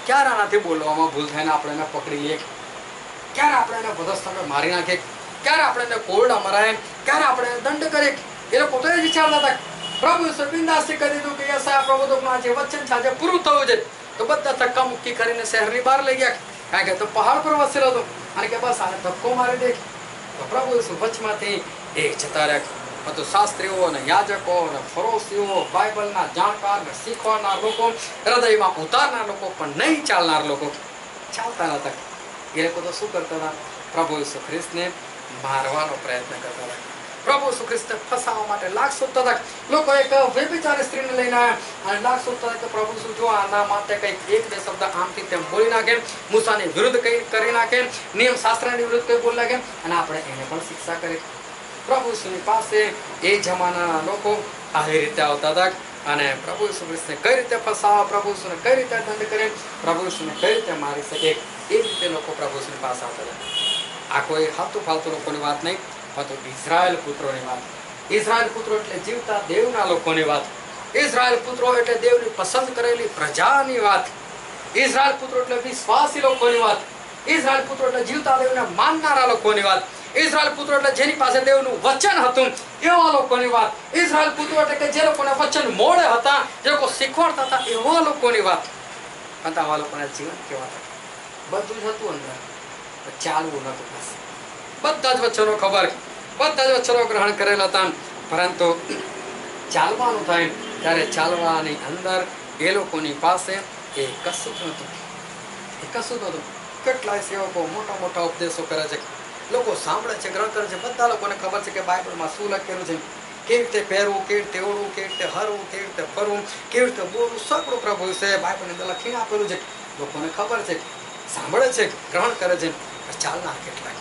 ક્યારે આનાથી બોલવામાં ભૂલ થાય ને આપણે એને પકડી લઈએ, ક્યારે આપણે એને પદસ્થાને મારી નાખીએ, ક્યારે આપણે એને કોરડા મરાય, ક્યારે આપણે એને દંડ કરીએ. એ લોકો તો એ જ વિચારતા હતા. પ્રભુ ઈસુએ બિંદાસથી કહી દીધું કે યશાયા પ્રવચકનું જે વચન છે આજે પૂરું થયું છે. તો બધા ધક્કા મુક્કી કરીને શહેરની બહાર લઈ ગયા, કારણ કે તો પહાડ પર વસેલો હતો અને કે બસ આને ધક્કો મારી દે. તો પ્રભુ ઈસુ વચમાંથી એ જતા રહ્યા. બધું શાસ્ત્રીઓ અને યાજકો અને ફરોશીઓ, બાઇબલના જાણકાર ને શીખવાના લોકો, હૃદયમાં ઉતારનાર લોકો, પણ નહીં ચાલનાર લોકો ચાલતા નતા. એ લોકો તો શું કરતા હતા? પ્રભુ ઈસુ ખ્રિસ્તને મારવાનો પ્રયત્ન કરતા હતા. પ્રભુ ઈસુ ખ્રિસ્તને ફસાવવા માટે લાખ શોધતા હતા. લોકો એક વ્યભિચારી સ્ત્રીને લઈને આવ્યા અને લાખ શોધતા હતા કે પ્રભુ ઈસુ જો આના માટે કંઈક એક બે શબ્દ આમથી તેમ બોલી નાખે, મૂસાની વિરુદ્ધ કંઈ કરી નાખે, નિયમ શાસ્ત્રની વિરુદ્ધ કંઈ બોલી નાખે અને આપણે એને પણ શિક્ષા કરીએ. પ્રભુ ઈસુની પાસે એ જમાનાના લોકો આવી રીતે આવતા હતા અને પ્રભુ ઈસુ ખ્રિસ્તને કઈ રીતે ફસાવવા, પ્રભુ ઈસુને કઈ રીતે દંડ કરે, પ્રભુ ઈસુને કઈ રીતે મારી શકે, એ રીતે લોકો પ્રભુ ઈસુની પાસે આવતા હતા. આ કોઈ હાથું ફાલતુ લોકોની વાત નહીં, પરંતુ ઇઝરાયલ પુત્રોની વાત. ઇઝરાયલ પુત્રો એટલે જીવતા દેવના લોકોની વાત. ઇઝરાયલ પુત્રો એટલે દેવની પસંદ કરેલી પ્રજાની વાત. ઇઝરાયલ પુત્રો એટલે વિશ્વાસી લોકોની વાત. ઇઝરાયલ પુત્રો એટલે જીવતા દેવને માનનારા લોકોની વાત. ઇઝરાયલ પુત્રો એટલે જેની પાસે દેવનું વચન હતું એવા લોકોની વાત. ઇઝરાયલ પુત્રો એટલે કે જે લોકોને વચન મોડે હતા, જે લોકો શીખવાડતા હતા એવા લોકોની વાત. અને આવા લોકોના જીવન કેવા હતા? બધું જ હતું અંદર, ચાલવું નતું. બસ બધા જ વચનો ખબર, બધા જ વચનો ગ્રહણ કરેલા હતા, પરંતુ ચાલવાનું થાય ત્યારે ચાલવાની અંદર એ લોકોની પાસે એ કશું જ નતું. એ કશું જ નતું. કેટલાય સેવકો મોટા મોટા ઉપદેશો કરે છે, લોકો સાંભળે છે, ગ્રહણ કરે છે. બધા લોકોને ખબર છે કે બાઇબલમાં શું લખેલું છે, કેવી રીતે પહેરવું, કેવી રીતે ઓળવું, કેવી રીતે હરવું, કેવી રીતે ફરવું, કેવી રીતે બોલવું, સગળું પ્રભુ છે બાઇબલની અંદર લખીને આપેલું છે. લોકોને ખબર છે, સાંભળે છે, ગ્રહણ કરે છે. ચાલનાર કેટલા,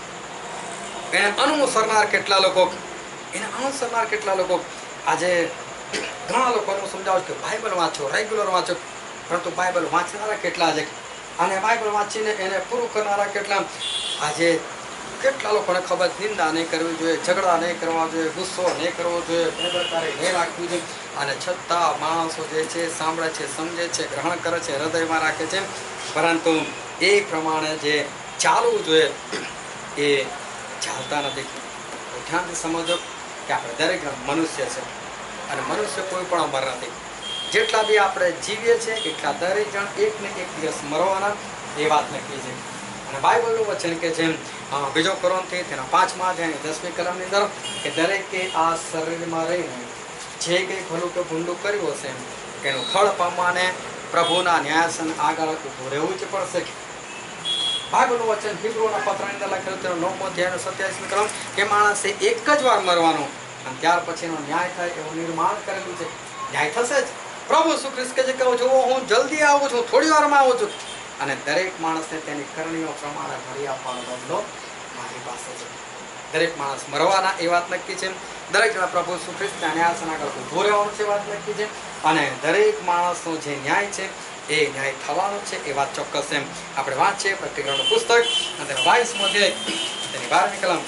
એને અનુસરનાર કેટલા લોકો, એને અનુસરનાર કેટલા લોકો. આજે ઘણા લોકોને સમજાવું કે બાઇબલ વાંચો, રેગ્યુલર વાંચો, પરંતુ બાઇબલ વાંચનારા કેટલા છે અને બાઇબલ વાંચીને એને પૂરું કરનારા કેટલા. આજે કેટલા લોકોને ખબર નિંદા નહીં કરવી જોઈએ, ઝઘડા નહીં કરવા જોઈએ, ગુસ્સો નહીં કરવો જોઈએ, બેદરકારી નહીં રાખવી જોઈએ, અને છતાં માણસો જે છે સાંભળે છે, સમજે છે, ગ્રહણ કરે છે, હૃદયમાં રાખે છે, પરંતુ એ પ્રમાણે જે ચાલવું જોઈએ એ ચાલતા નથી. ધ્યાનથી સમજો કે આપણે દરેક મનુષ્ય છે અને મનુષ્ય કોઈ પણ અમર નથી. જેટલા બી આપણે જીવીએ છીએ એટલા દરેક જણ એક ને એક દિવસ મરવાના, એ વાત નક્કી છે. અને બાઇબલનું વચન કે જેમ બીજો કોરોનથી તેના પાંચમા જેની દસમી કલમની અંદર કે દરેકે આ શરીરમાં રહીને જે કંઈ ભલું કે ભૂંડું કર્યું હશે એનું ફળ પામવાને પ્રભુના ન્યાયાસન આગળ ઊભું રહેવું જ પડશે. બાઇબલનું વચન હિબ્રુના પત્રની અંદર લખેલું તેનો નવમો અધ્યાયનો સત્યાવીસમી કલમ કે માણસે એક જ વાર મરવાનું અને ત્યાર પછીનો ન્યાય થાય એવું નિર્માણ કરેલું છે. ન્યાય થશે જ. પ્રભુ ઈસુ ખ્રિસ્ત કહે છે કે જો હું જલ્દી આવું છું, થોડી વારમાં આવું છું, અને દરેક માણસને તેની કરણીઓ પ્રમાણે ભરી આપવાનો બદલો મારી પાસે છે. દરેક માણસ મરવાના એ વાત નક્કી છે. દરેક જણા પ્રભુ ઈસુ ખ્રિસ્તના ન્યાયાસન આગળ ઊભો રહેવાનું છે, વાત નક્કી છે. અને દરેક માણસનો જે ન્યાય છે એ ન્યાય થવાનો છે, એ વાત ચોક્કસ છે. આપણે વાંચીએ પ્રતિક્રમણનું પુસ્તક અને તેનો બાવીસમો અધ્યાય તેની બારમી કલમ.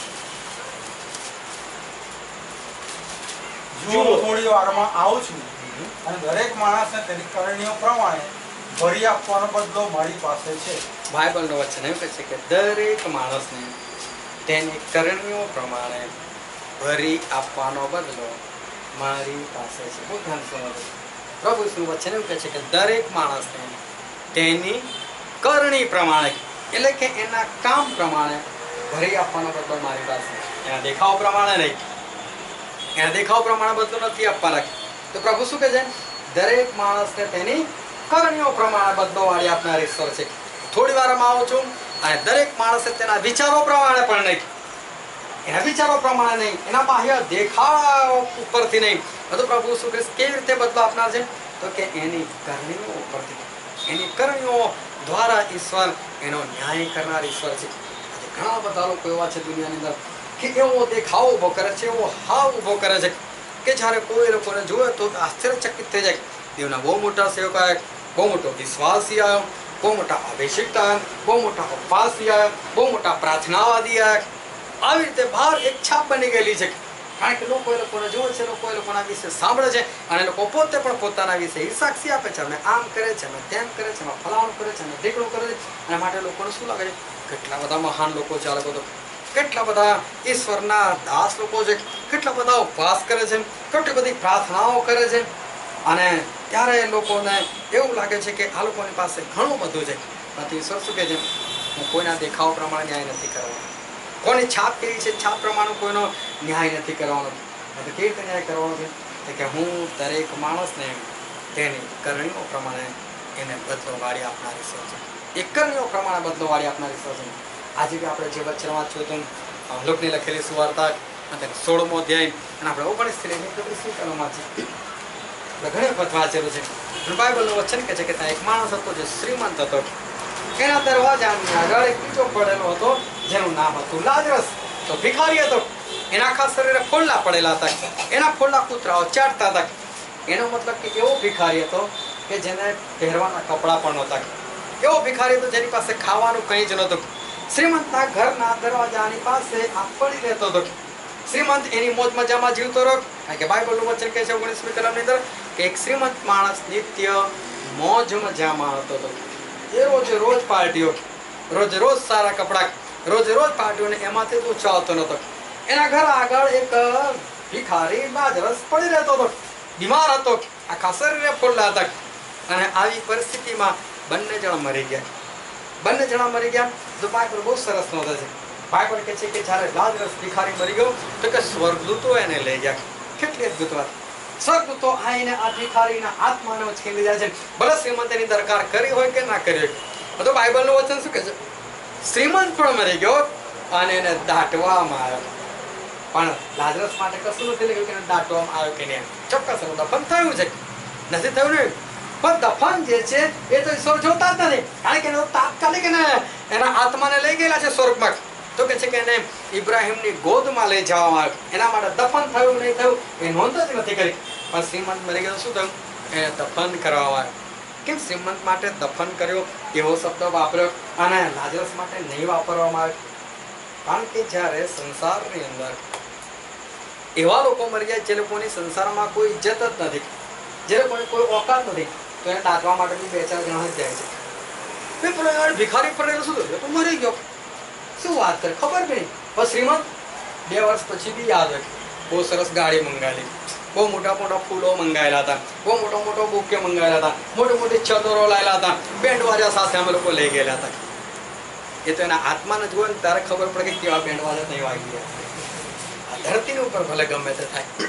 જો હું થોડી વારમાં આવું છું અને દરેક માણસને તેની કરણીઓ પ્રમાણે ભરી આપવાનો બદલો મારી પાસે છે. બાઇબલનું વચન એમ કહે છે કે દરેક માણસને તેની કરણીઓ પ્રમાણે ભરી આપવાનો બદલો મારી પાસે છે. બહુ ધ્યાન સમજો. પ્રભુ ઈસુનું વચન એમ કહે છે કે દરેક માણસને તેની કરણી પ્રમાણે, એટલે કે એના કામ પ્રમાણે ભરી આપવાનો બદલો મારી પાસે. એના દેખાવ પ્રમાણે નહીં, એના દેખાવ પ્રમાણે બદલો નથી આપવાના. તો પ્રભુ શું કહે છે? દરેક માણસને તેની કરણીઓ પ્રમાણે બદલો વાળી આપનાર ઈશ્વર છે. થોડી વારમાં આવું છું અને દરેક માણસે તેના વિચારો પ્રમાણે પણ નહીં, એના વિચારો પ્રમાણે નહીં, એના બાહ્ય દેખાવ ઉપરથી નહીં, બધું પ્રભુ ઈસુ ખ્રિસ્ત કેવી રીતે બદલો આપનાર છે? તો કે એની કરણીઓ ઉપરથી, એની કરણીઓ દ્વારા ઈશ્વર એનો ન્યાય કરનાર ઈશ્વર છે. આજે ઘણા બધા લોકો એવા છે દુનિયાની અંદર કે એવો દેખાવ ઊભો કરે છે, એવો હાવ ઊભો કરે છે કે જ્યારે કોઈ લોકોને જોવે તો આશ્ચર્યચકિત થઈ જાય. દેવના બહુ મોટા સેવક આવ્યા, બહુ મોટો વિશ્વાસી આવ્યો, બહુ મોટા અભિષિક્ત આવ્યા, બહુ મોટા ઉપવાસી આવ્યા, બહુ મોટા પ્રાર્થનાવાદી આવ્યા. આવી રીતે બહાર એક છાપ બની ગયેલી છે કારણ કે લોકો એ લોકોને જોવે છે, લોકો એ લોકોના વિશે સાંભળે છે અને લોકો પોતે પણ પોતાના વિશે સાક્ષી આપે છે, અમે આમ કરે છે, અમે તેમ કરે છે, અમે ફલાણું કરે છે, અમે ઢીકણું કરે છે. અને માટે લોકોને શું લાગે છે? કેટલા બધા મહાન લોકો છે આ લોકો તો, કેટલા બધા ઈશ્વરના દાસ લોકો છે, કેટલા બધા ઉપવાસ કરે છે, કેટલી બધી પ્રાર્થનાઓ કરે છે. અને ત્યારે લોકોને એવું લાગે છે કે આ લોકોની પાસે ઘણું બધું છે. આથી ઈશ્વર શું કહે છે? હું કોઈના દેખાવ પ્રમાણે ન્યાય નથી કરવાનો. કોની છાપ કેવી છે છાપ પ્રમાણે કોઈનો ન્યાય નથી કરવાનો. કેવી રીતે ન્યાય કરવાનો છે કે હું દરેક માણસને તેની કરણીઓ પ્રમાણે એને બદલો વાળી આપનાર ઈશ્વર છે. એ કરણીઓ પ્રમાણે બદલો વાળી આપનાર ઈશ્વર છે. આજે બી આપણે જે વચન વાંચ્યું હતું લોકની લખેલી સુવાર્તા અને સોળમો અધ્યાય અને આપણે ઓગણીસ થી લઈને ત્રીસ કલમમાં છે ઘણી વખત વાંચેલું છે. બાઇબલનું વચન કહે છે કે ત્યાં એક માણસ હતો જે શ્રીમંત હતો. એના દરવાજાની આગળ એક બીજો પડેલો હતો જેનું નામ હતું લાજરસ. તો ભિખારી હતો. એના આખા શરીરે ફોલ્લા પડેલા હતા. એના ફોલ્લા કૂતરાઓ ચાટતા હતા. એનો મતલબ કે એવો ભિખારી હતો કે જેને પહેરવાના કપડાં પણ નહોતા. એવો ભિખારી હતો જેની પાસે ખાવાનું કંઈ જ નહોતું. શ્રીમંતના ઘરના દરવાજાની પાસે આ પડી રહેતો હતો. શ્રીમંત એની મોજ મજામાં જીવતો રહ્યો. કારણ કે બાઇબલનું વચન કહે છે ઓગણીસમી કલમની અંદર કે એક શ્રીમંત માણસ નિત્ય મોજ મજામાં હતો હતો. એ રોજ રોજ પાર્ટીઓ, રોજ રોજ સારા કપડાં, રોજ રોજ પાર્ટીઓને એમાંથી જ ઊંચો આવતો નહોતો. એના ઘર આગળ એક ભિખારી લાજરસ પડી રહેતો હતો. બીમાર હતો, આખા શરીરે ફોલ્લા હતા. અને આવી પરિસ્થિતિમાં બંને જણા મરી ગયા. બંને જણા મરી ગયા. તો બાઇબલ બહુ સરસ નોંધે છે. બાઇબલ કહે છે કે જ્યારે લાજરસ ભિખારી મરી ગયો તો કે સ્વર્ગદૂતો એને લઈ ગયા. કેટલી અદભુત વાત! સ્વર્ગદૂતો આવીને આ ભિખારીના આત્માને ઉચકી જાય છે. ભલે શ્રીમંત એની દરકાર કરી હોય કે ના કરી હોય. તો બાઇબલનું વચન શું કહે છે? શ્રીમંત પણ મરી ગયો અને એને દાટવામાં આવ્યો. પણ લાજરસ માટે કશું નથી લાગ્યું કે એને દાટવામાં આવ્યો કે નહીં. ચોક્કસ એનું દફન થયું છે, નથી થયું નહીં. પણ દફન જે છે એ તો ઈશ્વર જોતા જ નથી. કારણ કે એને તાત્કાલિક એને એના આત્માને લઈ ગયેલા છે સ્વર્ગમાં. તો કે છે કે એને ઇબ્રાહિમની ગોદમાં લઈ જવામાં આવ્યો. એના માટે દફન થયું નહીં થયું એ નોંધ જ નથી કરી. પણ શ્રીમંત મરી ગયો શું થયું? એને દફન કરવામાં આવ્યો. કેમ શ્રીમંત માટે દફન કર્યો એવો શબ્દ વાપર્યો અને લાજરસ માટે નહીં વાપરવામાં આવ્યો? કારણ કે જ્યારે સંસારની અંદર એવા લોકો મરી જાય જે લોકોની સંસારમાં કોઈ ઇજ્જત જ નથી, જે લોકોની કોઈ ઓકાત નથી, તો એને દાટવા માટે બી બે ચાર જણા જ જાય છે. ભિખારી પડેલો શું થયું? તો મરી ગયો. શું વાત કરે? ખબર નહીં. પણ શ્રીમંત બે વર્ષ પછી બી યાદ હોય. બહુ સરસ ગાડી મંગાવેલી, બહુ મોટા મોટા ફૂલો મંગાવેલા હતા, બહુ મોટો મોટો બુકે મંગાવેલા હતા, મોટી મોટી ચદરો લાવેલા હતા, બેન્ડ વાજા સાથે અમે લોકો લઈ ગયેલા હતા. એ તો એના આત્માને જુઓ ને ત્યારે ખબર પડે કે કેવા બેન્ડ વાજા નહીં વાગી ગયા. આ ધરતીની ઉપર ભલે ગમે તે થાય.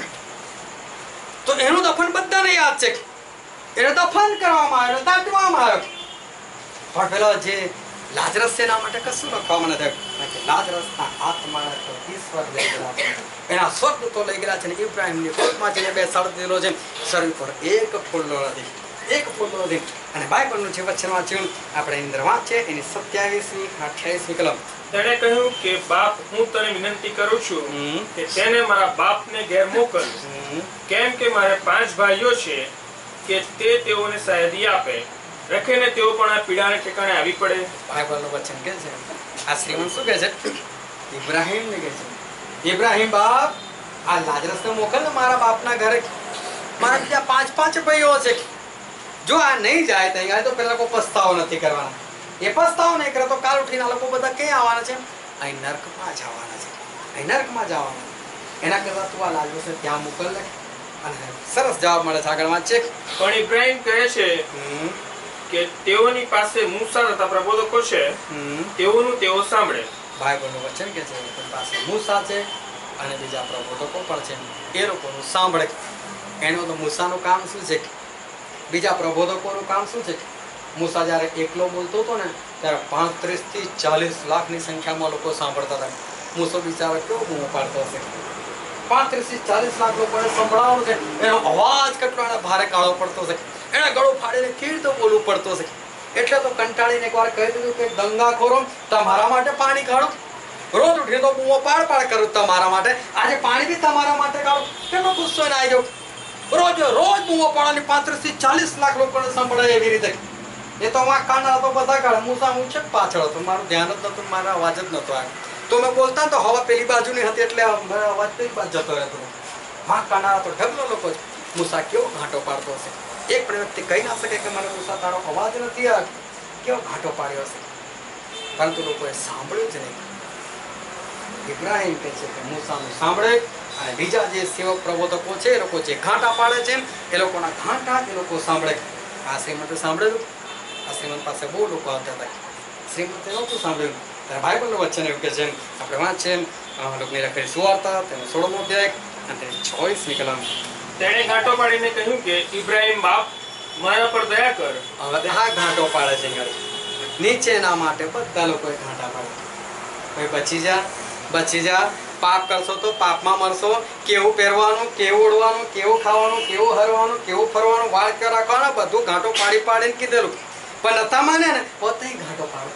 તો એનું દફન બધાને યાદ છે. એને દફન કરવામાં આવ્યો, દાટવામાં આવ્યો. પણ પેલો જે લાજરસ એના માટે કશું લખવામાં નથી આવ્યું. લાજરસના આત્માને તો ઈશ્વર લઈ ગયેલા છે. એના સ્વર્ગદૂતો લઈ ગયેલા છે. ઇબ્રાહિમની ગોદમાં જઈને બેસાડી દીધેલો છે. શરીર પર એક ફૂલનો નથી, એક ફૂલનો નથી. અને બાઇબલનું જે વચન વાંચ્યું આપણે અંદર વાંચીએ એની સત્યાવીસમી અઠ્યાવીસમી કલમ. તેણે કહ્યું કે બાપ, હું તને વિનંતી કરું છું કે તેને મારા બાપને ઘેર મોકલ, કેમ કે મારે પાંચ ભાઈઓ છે કે તે તેઓને સહાયતી આપે. રખીને તેઓ પણ આ પીડાને ઠેકાણે આવી પડે. બાઇબલનું વચન કહે છે. આ શ્રીમંત શું કહે છે? ઇબ્રાહિમને કહે છે, ઇબ્રાહિમ બાપ, આ લાજરસને મોકલ ને મારા બાપના ઘરે. મારા બીજા પાંચ પાંચ ભાઈઓ છે. જો આ નહીં જાય તો અહીંયા તો પેલા કોઈ પસ્તાવો નથી કરવાના. એ પસ્તાવો નહીં કરે તો કાલ ઉઠીને આ લોકો બધા ક્યાં આવવાના છે? અહીં નર્કમાં જવાના છે. અહીં નર્કમાં જવાના. એના કરતા તું આ લાજરસને ત્યાં મોકલ લે. અને સરસ જવાબ મળે છે. આગળ વાંચે. પણ ઇબ્રાહિમ કહે છે કે તેઓની પાસે મૂસા તથા પ્રબોધકો છે, તેઓનું તેઓ સાંભળે. બાઇબલનું વચન કે છે તેની પાસે મૂસા છે અને બીજા પ્રબોધકો પણ છે. એ લોકોનું સાંભળે. એનું તો મૂસાનું કામ શું છે? બીજા પ્રબોધકોનું કામ શું છે? મૂસા જ્યારે એકલો બોલતો હતો ને ત્યારે પાંત્રીસ થી ચાલીસ લાખની સંખ્યામાં લોકો સાંભળતા હતા. મૂસો બિચારો કેવો બૂમો પાડતો હશે? પાંત્રીસ થી ચાલીસ લાખ લોકોને સંભળાવવાનું છે. એનો અવાજ કેટલો એને ભારે કાળો પડતો છે. એને ગળું ફાડીને કેવી રીતે બોલવું પડતો છે. એટલે તો કંટાળીને એકવાર કહી દીધું કે દંગાખોરો, તમારા માટે પાણી કાઢો. રોજ ઉઠી તો બૂમો પાડ પાડ કરું તમારા માટે. આજે પાણી બી તમારા માટે કાઢો. કેટલો ગુસ્સો એને આવી ગયો. રોજ રોજ બૂમો પાડવાની પાંત્રીસ થી ચાલીસ લાખ લોકોને સંભળાય એવી રીતે. એ તો વાંક કાંડા તો બધા કાઢે. મૂસા હું છે પાછળ હતો, મારું ધ્યાન જ નતું, મારા અવાજ જ નતો આવ્યો. તો મેં બોલતા તો હવા પેલી બાજુની હતી એટલે મારો અવાજ પેલી બાજુ જતો રહેતો. હા કાનારા તો ઢગલો લોકો છે. મૂસા કેવો ઘાંટો પાડતો હશે. એક પણ વ્યક્તિ કહી ના શકે કે મને મૂસા તારો અવાજ નથી આ કેવો ઘાંટો પાડ્યો હશે. પરંતુ લોકોએ સાંભળ્યું જ નહીં. ઇબ્રાહિમ કહે છે કે મૂસાનું સાંભળે અને બીજા જે સેવક પ્રબોધકો છે એ લોકો જે ઘાંટા પાડે છે એ લોકોના ઘાંટા એ લોકો સાંભળે. આ શ્રીમંતે સાંભળેલું. આ શ્રીમંત પાસે બહુ લોકો આવતા હતા. શ્રીમંતે નહોતું સાંભળ્યું. ત્યારે બાઇબલનું વચન એવું કે છે આપણે વાંચીએ લોકની લખેલી સુવાર્તા તેનો સોળમો અધ્યાય અને તેની છવ્વીસમી કલમ. તેણે ઘાંટો પાડીને કહ્યું કે ઇબ્રાહિમ બાપ મારા પર દયા કર. હવે આ ઘાંટો પાડે છે અહીંયા નીચેના માટે બધા લોકોએ ઘાંટા પાડે. ભાઈ બચી જા બચી જા, પાપ કરશો તો પાપમાં મરશો, કેવું પહેરવાનું, કેવું ઉડવાનું, કેવું ખાવાનું, કેવું હરવાનું, કેવું ફરવાનું, વાળ કેવો રાખવાનો, બધું ઘાંટો પાડી પાડીને કીધેલું. પણ નતા માને ને પોતે ઘાંટો પાડો.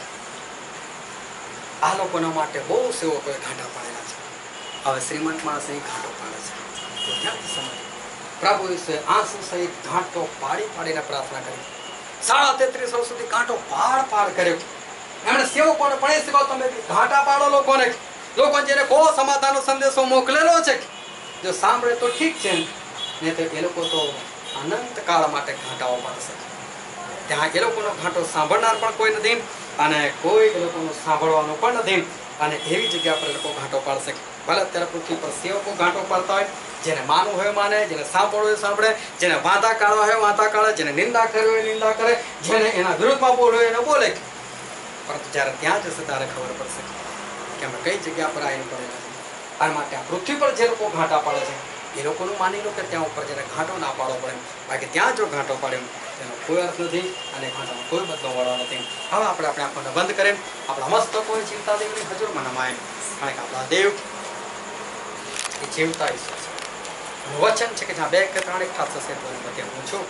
આ લોકોના માટે બહુ સેવકોએ ઘાંટા પાડેલા છે. હવે શ્રીમંત માણસ અહીં ઘાંટો પાડે છે. તો ક્યાંથી સમજ? પ્રભુ વિશે આંસુ સહિત ઘાંટો પાડી પાડીને પ્રાર્થના કરી. સાડા તેત્રીસ વર્ષ સુધી ઘાંટો પાડ પાડ કર્યો. એમણે સેવકોને પણ એ સેવા તમે ઘાંટા પાડો લોકોને. લોકો જેને કોઈ સમાધાનનો સંદેશો મોકલેલો છે જો સાંભળે તો ઠીક છે, નહીં તો એ લોકો તો અનંત કાળ માટે ઘાંટાઓ પાડશે. ત્યાં એ લોકોનો ઘાંટો સાંભળનાર પણ કોઈ નથી અને કોઈ એ લોકોનું સાંભળવાનું પણ નથી. અને એવી જગ્યા પર એ લોકો ઘાંટો પાડશે. ભલે અત્યારે પૃથ્વી પર સેવકો ઘાંટો પાડતા હોય, જેને માનવું હોય માને, જેને સાંભળવું હોય સાંભળે, જેને વાંધા કાઢવા હોય વાંધા કાઢે, જેને નિંદા કરવી હોય નિંદા કરે, જેને એના વિરુદ્ધમાં બોલવું હોય એને બોલે. પરંતુ જ્યારે ત્યાં જશે ત્યારે ખબર પડશે કે અમે કઈ જગ્યા પર આવીને પડેલા છે. આ માટે આ પૃથ્વી પર જે લોકો ઘાંટા પાડે છે એ લોકોનું માની લો કે ત્યાં ઉપર જેને ઘાંટો ના પાડવો પડે. બાકી ત્યાં જો ઘાંટો પાડ્યો તેનો કોઈ અર્થ નથી અને ઘાંટાનો કોઈ બદલો વળવા નથી. હવે આપણે આપણે આંખોને બંધ કરીને આપણા મસ્તકોની ચિંતા દેવની હજુરમાં નમાય. કારણ કે આપણા દેવ એ જીવતા ઈશ્વર છે. વચન છે કે જ્યાં બે કે ત્રણ એકઠા થશે તો બધે હું છું.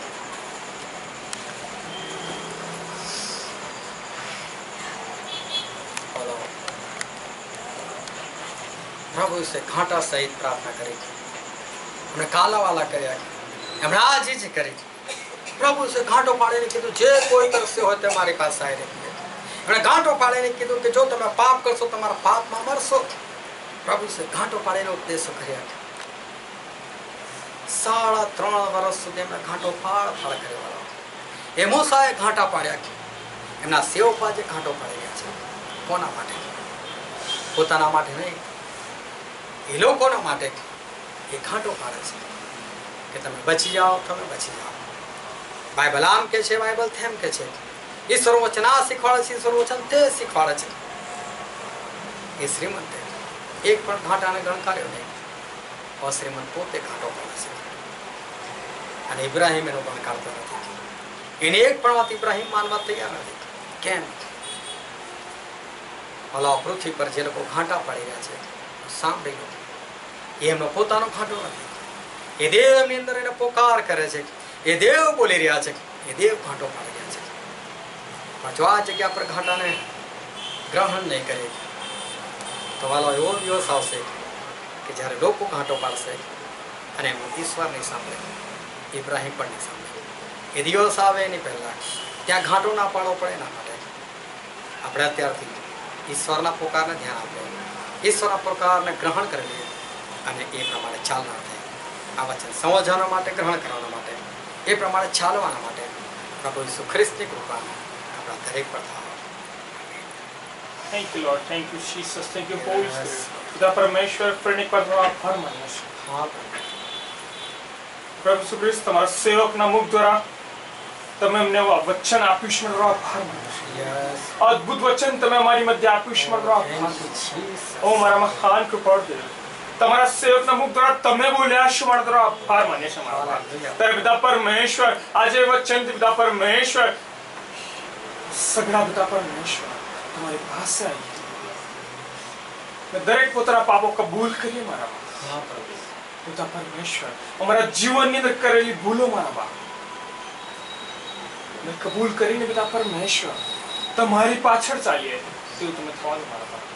પ્રભુ વિશે ઘાંટા સહિત પ્રાર્થના કરી છે. એમણે કાલાવાલા કર્યા છે. એમણે આજીજ કરી છે. પ્રભુ વિશે ઘાંટો પાડીને કીધું જે કોઈ કરશે હોય તે મારી પાસે આવી રહી. એમણે ઘાંટો પાડીને કીધું કે જો તમે પાપ કરશો તમારા પાપમાં મરશો. પ્રભુ વિશે ઘાંટો પાડીને ઉપદેશો કર્યા છે. સાડા ત્રણ વર્ષ સુધી એમણે ઘાંટો ફાળ ફાળ કર્યો. એ મૂસાએ ઘાંટા પાડ્યા છે. એમના સેવકો જે ઘાંટો પાડી રહ્યા છે. કોના માટે? પોતાના માટે નહીં, એ લોકોના માટે એ ઘાંટો પાડે છે કે તમે બચી જાઓ, તમે બચી જાઓ. બાઇબલ આમ કે છે, બાઇબલ તેમ કે છે. ઈશ્વર વચન આ શીખવાડે છે, ઈશ્વર વચન તે શીખવાડે છે. એ શ્રીમંતે એક પણ ઘાંટાને ગણકાર્યો નહીં. અશ્રીમંત પોતે ઘાંટો પાડે છે અને ઇબ્રાહિમ એનો ગણકારતો નથી. એને એક પણ વાત ઇબ્રાહિમ માનવા તૈયાર નથી. કેમ? ભલા પૃથ્વી પર જે લોકો ઘાંટા પાડી રહ્યા છે સાંભળી લો, એમનો પોતાનો ઘાંટો નથી. એ દેવની અંદર એને પોકાર કરે છે. એ દેવ બોલી રહ્યા છે. એ દેવ ઘાંટો પાડી રહ્યા છે. પણ જો આ જગ્યા પર ઘાંટાને ગ્રહણ નહીં કરે તો વાલો એવો દિવસ આવશે કે જ્યારે લોકો ઘાંટો પાડશે અને એમનું ઈશ્વર નહીં સાંભળે, ઇબ્રાહિમ પણ નહીં સાંભળે. એ દિવસ આવે એની પહેલા ત્યાં ઘાંટો ના પાડવો પડે. એના માટે આપણે અત્યારથી ઈશ્વરના પોકારને ધ્યાન આપવું, ઈશ્વરના પોકારને ગ્રહણ કરી લઈએ અને એ પ્રમાણે ચાલના થાય. આ વચન સમજવાના માટે, ગ્રહણ કરવાના માટે, એ પ્રમાણે ચાલવાના માટે પ્રભુ ઈસુ ખ્રિસ્તની કૃપા આપણા દરેક પર થાય. Thank you, Lord. Thank you, Jesus. Thank you, Holy Spirit. पिता परमेश्वर प्रेरणिक पर आभार मान्य છે. હા પ્રભુ ઈસુ ખ્રિસ્ત તમારા સેવકના મુખ દ્વારા તમે અમને વચન આપ્યું છે. મારો આભાર માનું છું. યસ અદ્ભુત વચન તમે અમારી મધ્ય આપ્યું છે. મારો આભાર માનું છું. ઓ મારા મહાન કૃપાળુ દેવ, તમારા સેવકના મુખ દ્વારા તમે બોલ્યા છો. મારો દ્વારા આભાર માન્ય છે. મારો આભાર. ત્યારે પિતા પરમેશ્વર આજે વચન પિતા પરમેશ્વર સગડા પિતા પરમેશ્વર તમારી પાસે આવી દરેક પોતાના પાપો કબૂલ કરીએ. મારા હા પ્રભુ. પિતા પરમેશ્વર અમારા જીવનની અંદર કરેલી ભૂલો મારા બાપ મેં કબૂલ કરીને પિતા પરમેશ્વર તમારી પાછળ ચાલીએ તેવું તમે થવાનું મારા બાપ.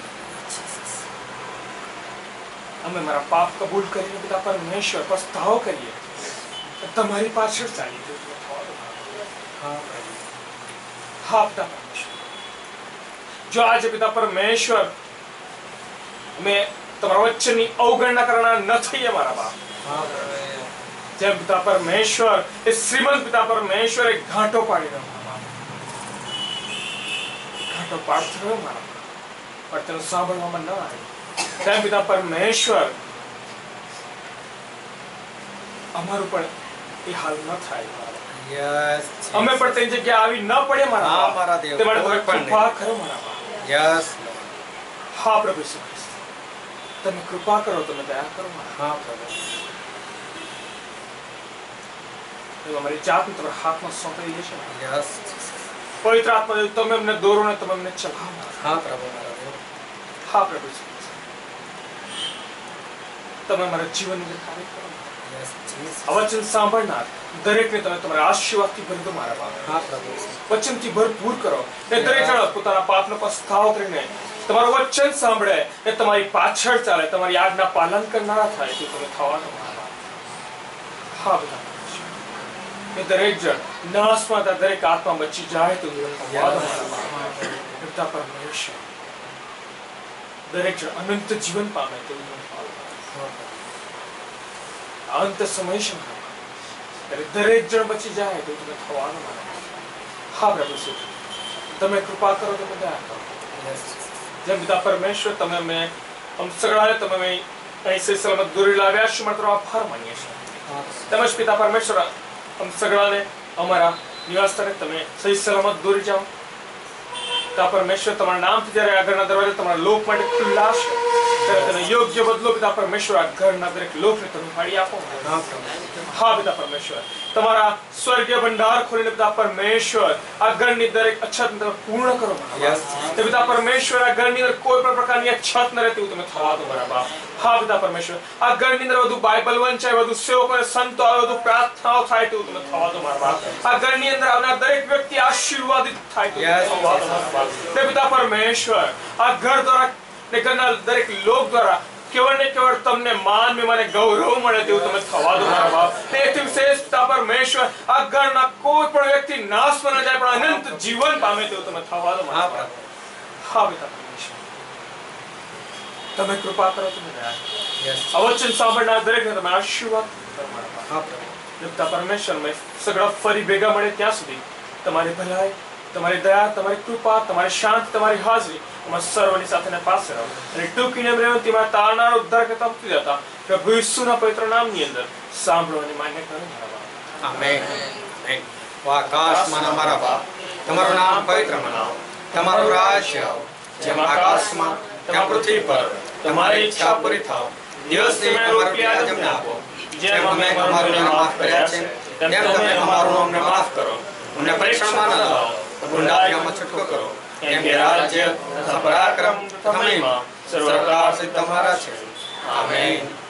અમે મારા પાપ કબૂલ કરીને પિતા પરમેશ્વર પસ્તાવો કરીએ તમારી પાછળ ચાલીએ તેવું તમે થવાનું હા પ્રભુ. હા પિતા પરમેશ્વર, જો આજે પિતા પરમેશ્વર અમે તમારા વચનની અવગણના કરનાર ન થઈએ મારા બાપ. જેમ પિતા પરમેશ્વર એ શ્રીમંત પિતા પરમેશ્વર એક ઘાંટો પાડી રહ્યો મારા બાપ. ઘાંટો પાડતો રહ્યો મારા બાપ, પણ તેનું સાંભળવામાં ન આવે. તેમ પિતા પરમેશ્વર અમારું પણ એ હાલ ન થાય મારા બાપ. યસ અમે પણ તેની જગ્યાએ આવી ન પડે મારા હા, બાપ. મારા દેવ. તે માટે કોઈ તમે પણ કૃપા કરો મારા બાપ. યસ હા પ્રભુ ઈસુ ખ્રિસ્ત, તમે કૃપા કરો, તમે દયા કરો મારા. હા પ્રભુ. એવું અમારી જાતને તમારા હાથમાં સોંપી દઈએ છીએ. યસ પવિત્ર આત્મા દેવ, તમે અમને દોરો ને તમે અમને ચલાવો મારા. હા પ્રભુ મારા દેવ. હા પ્રભુ ઈસુ ખ્રિસ્ત, તમે અમારા જીવનની અંદર કાર્ય કરો. Yes Jesus. આ વચન સાંભળનાર દરેકને તમે તમારા આશીર્વાદથી ભરી દો મારા બાપ. હા પ્રભુ. વચનથી ભરપૂર કરો ને દરેક જણ પોતાના પાપનો પસ્તાવો કરીને તમારું વચન સાંભળે ને તમારી પાછળ ચાલે, તમારી આજ્ઞા પાલન કરનારા થાય તો તમે થવા દો મારા બાપ. હા બધા એ દરેક જણ નાશ પામતા દરેક આત્મા બચી જાય તો તમે થવા દો મારા બાપ. પિતા પરમેશ્વર દરેક જણ અનંત જીવન પામે તો તમે થવા દો. અંત સમય છે મારા બાપ, ત્યારે દરેક જણ બચી જાય તો તમે થવા દો મારા બાપ. હા પ્રભુ ઈસુ, તમે કૃપા કરો, તમે દયા કરો. જેમ પિતા પરમેશ્વર તમે અમે અમ સગળાને તમે અમે અહીં સહી સલામત દોરી લાવ્યા છો, માત્ર આભાર માનીએ છીએ. તેમજ પિતા પરમેશ્વર અમ સગળાને અમારા નિવાસ સ્થાને તમે સહી સલામત દોરી જાઓ. પિતા પરમેશ્વર તમારા નામથી જ્યારે આગળના દરવાજા તમારા લોક માટે ખુલ્લા છે ત્યારે તેને યોગ્ય બદલો પિતા પરમેશ્વર આ ઘરના દરેક લોકને તમે ફાળી આપો. હા પિતા પરમેશ્વર, તમારા સ્વર્ગીય ભંડાર ખોલીને પિતા પરમેશ્વર આ ઘરની દરેક અછત તમે પૂર્ણ કરો. તે પિતા પરમેશ્વર આ ઘરની અંદર કોઈ પણ પ્રકારની અછત ન રહેતી તમે થવા દો મારા બાપ. હા પિતા પરમેશ્વર, આ ઘરની અંદર વધુ બાઇબલ વંચાય, વધુ સેવકો અને સંતો આવે, વધુ પ્રાર્થનાઓ થાય તો તમે થવા દો મારા બાપ. આ ઘરની અંદર આવનાર દરેક વ્યક્તિ આશીર્વાદિત થાય તો તમે થવા દો મારા બાપ. તે પિતા પરમેશ્વર આ ઘર દ્વારા ને ઘરના દરેક લોક દ્વારા કેવળ ને કેવળ તમને માન મને ગૌરવ મળે તેવું તમે થવા દો મારા બાપ. તેથી વિશેષ પિતા પરમેશ્વર આ ઘરના કોઈ પણ વ્યક્તિ નાશમાં ન જાય પણ અનંત જીવન પામે તેવું તમે થવા દો મારા બાપ. હા પિતા પરમેશ્વર, તમે કૃપા કરો, તમે દયા કરો. આ વચન સાંભળનાર દરેકને તમે આશીર્વાદ કરો મારા બાપ. પિતા પરમેશ્વર મેં સગળા ફરી ભેગા મળે ત્યાં સુધી તમારી ભલાઈ, તમારી દયા, તમારી કૃપા, તમારી શાંતિ, તમારી હાજરી અમારા સર્વની સાથે પાસે રહો. અને ટૂંકી નમ્ર તેમાં તારનારો ઉદ્ધાર કરતા મુક્તિ દાતા પ્રભુ ઈસુના પવિત્ર નામની અંદર સાંભળો અને માન્ય કરો મારા બાપ. આમેન. આમેન. ઓ આકાશમાં મારા બાપ, તમારું નામ પવિત્ર મનાવો, તમારું રાજ્ય આવો, જેમ આકાશમાં તેમ પૃથ્વી પર તમારી ઈચ્છા પૂરી થાવ. દિવસની અમારું પ્યાજ અમને આપો, જેમ અમે અમારું માફ કર્યા છે તેમ તમે અમારું અમને માફ કરો. અમને પરીક્ષણમાં ન લાવો, ગુંડાઈમાં છૂટકો કરો. કેમ કે રાજ્ય, પરાક્રમ તથા મહિમા સર્વકાળ સિદ્ધ તમારા છે. આમેન.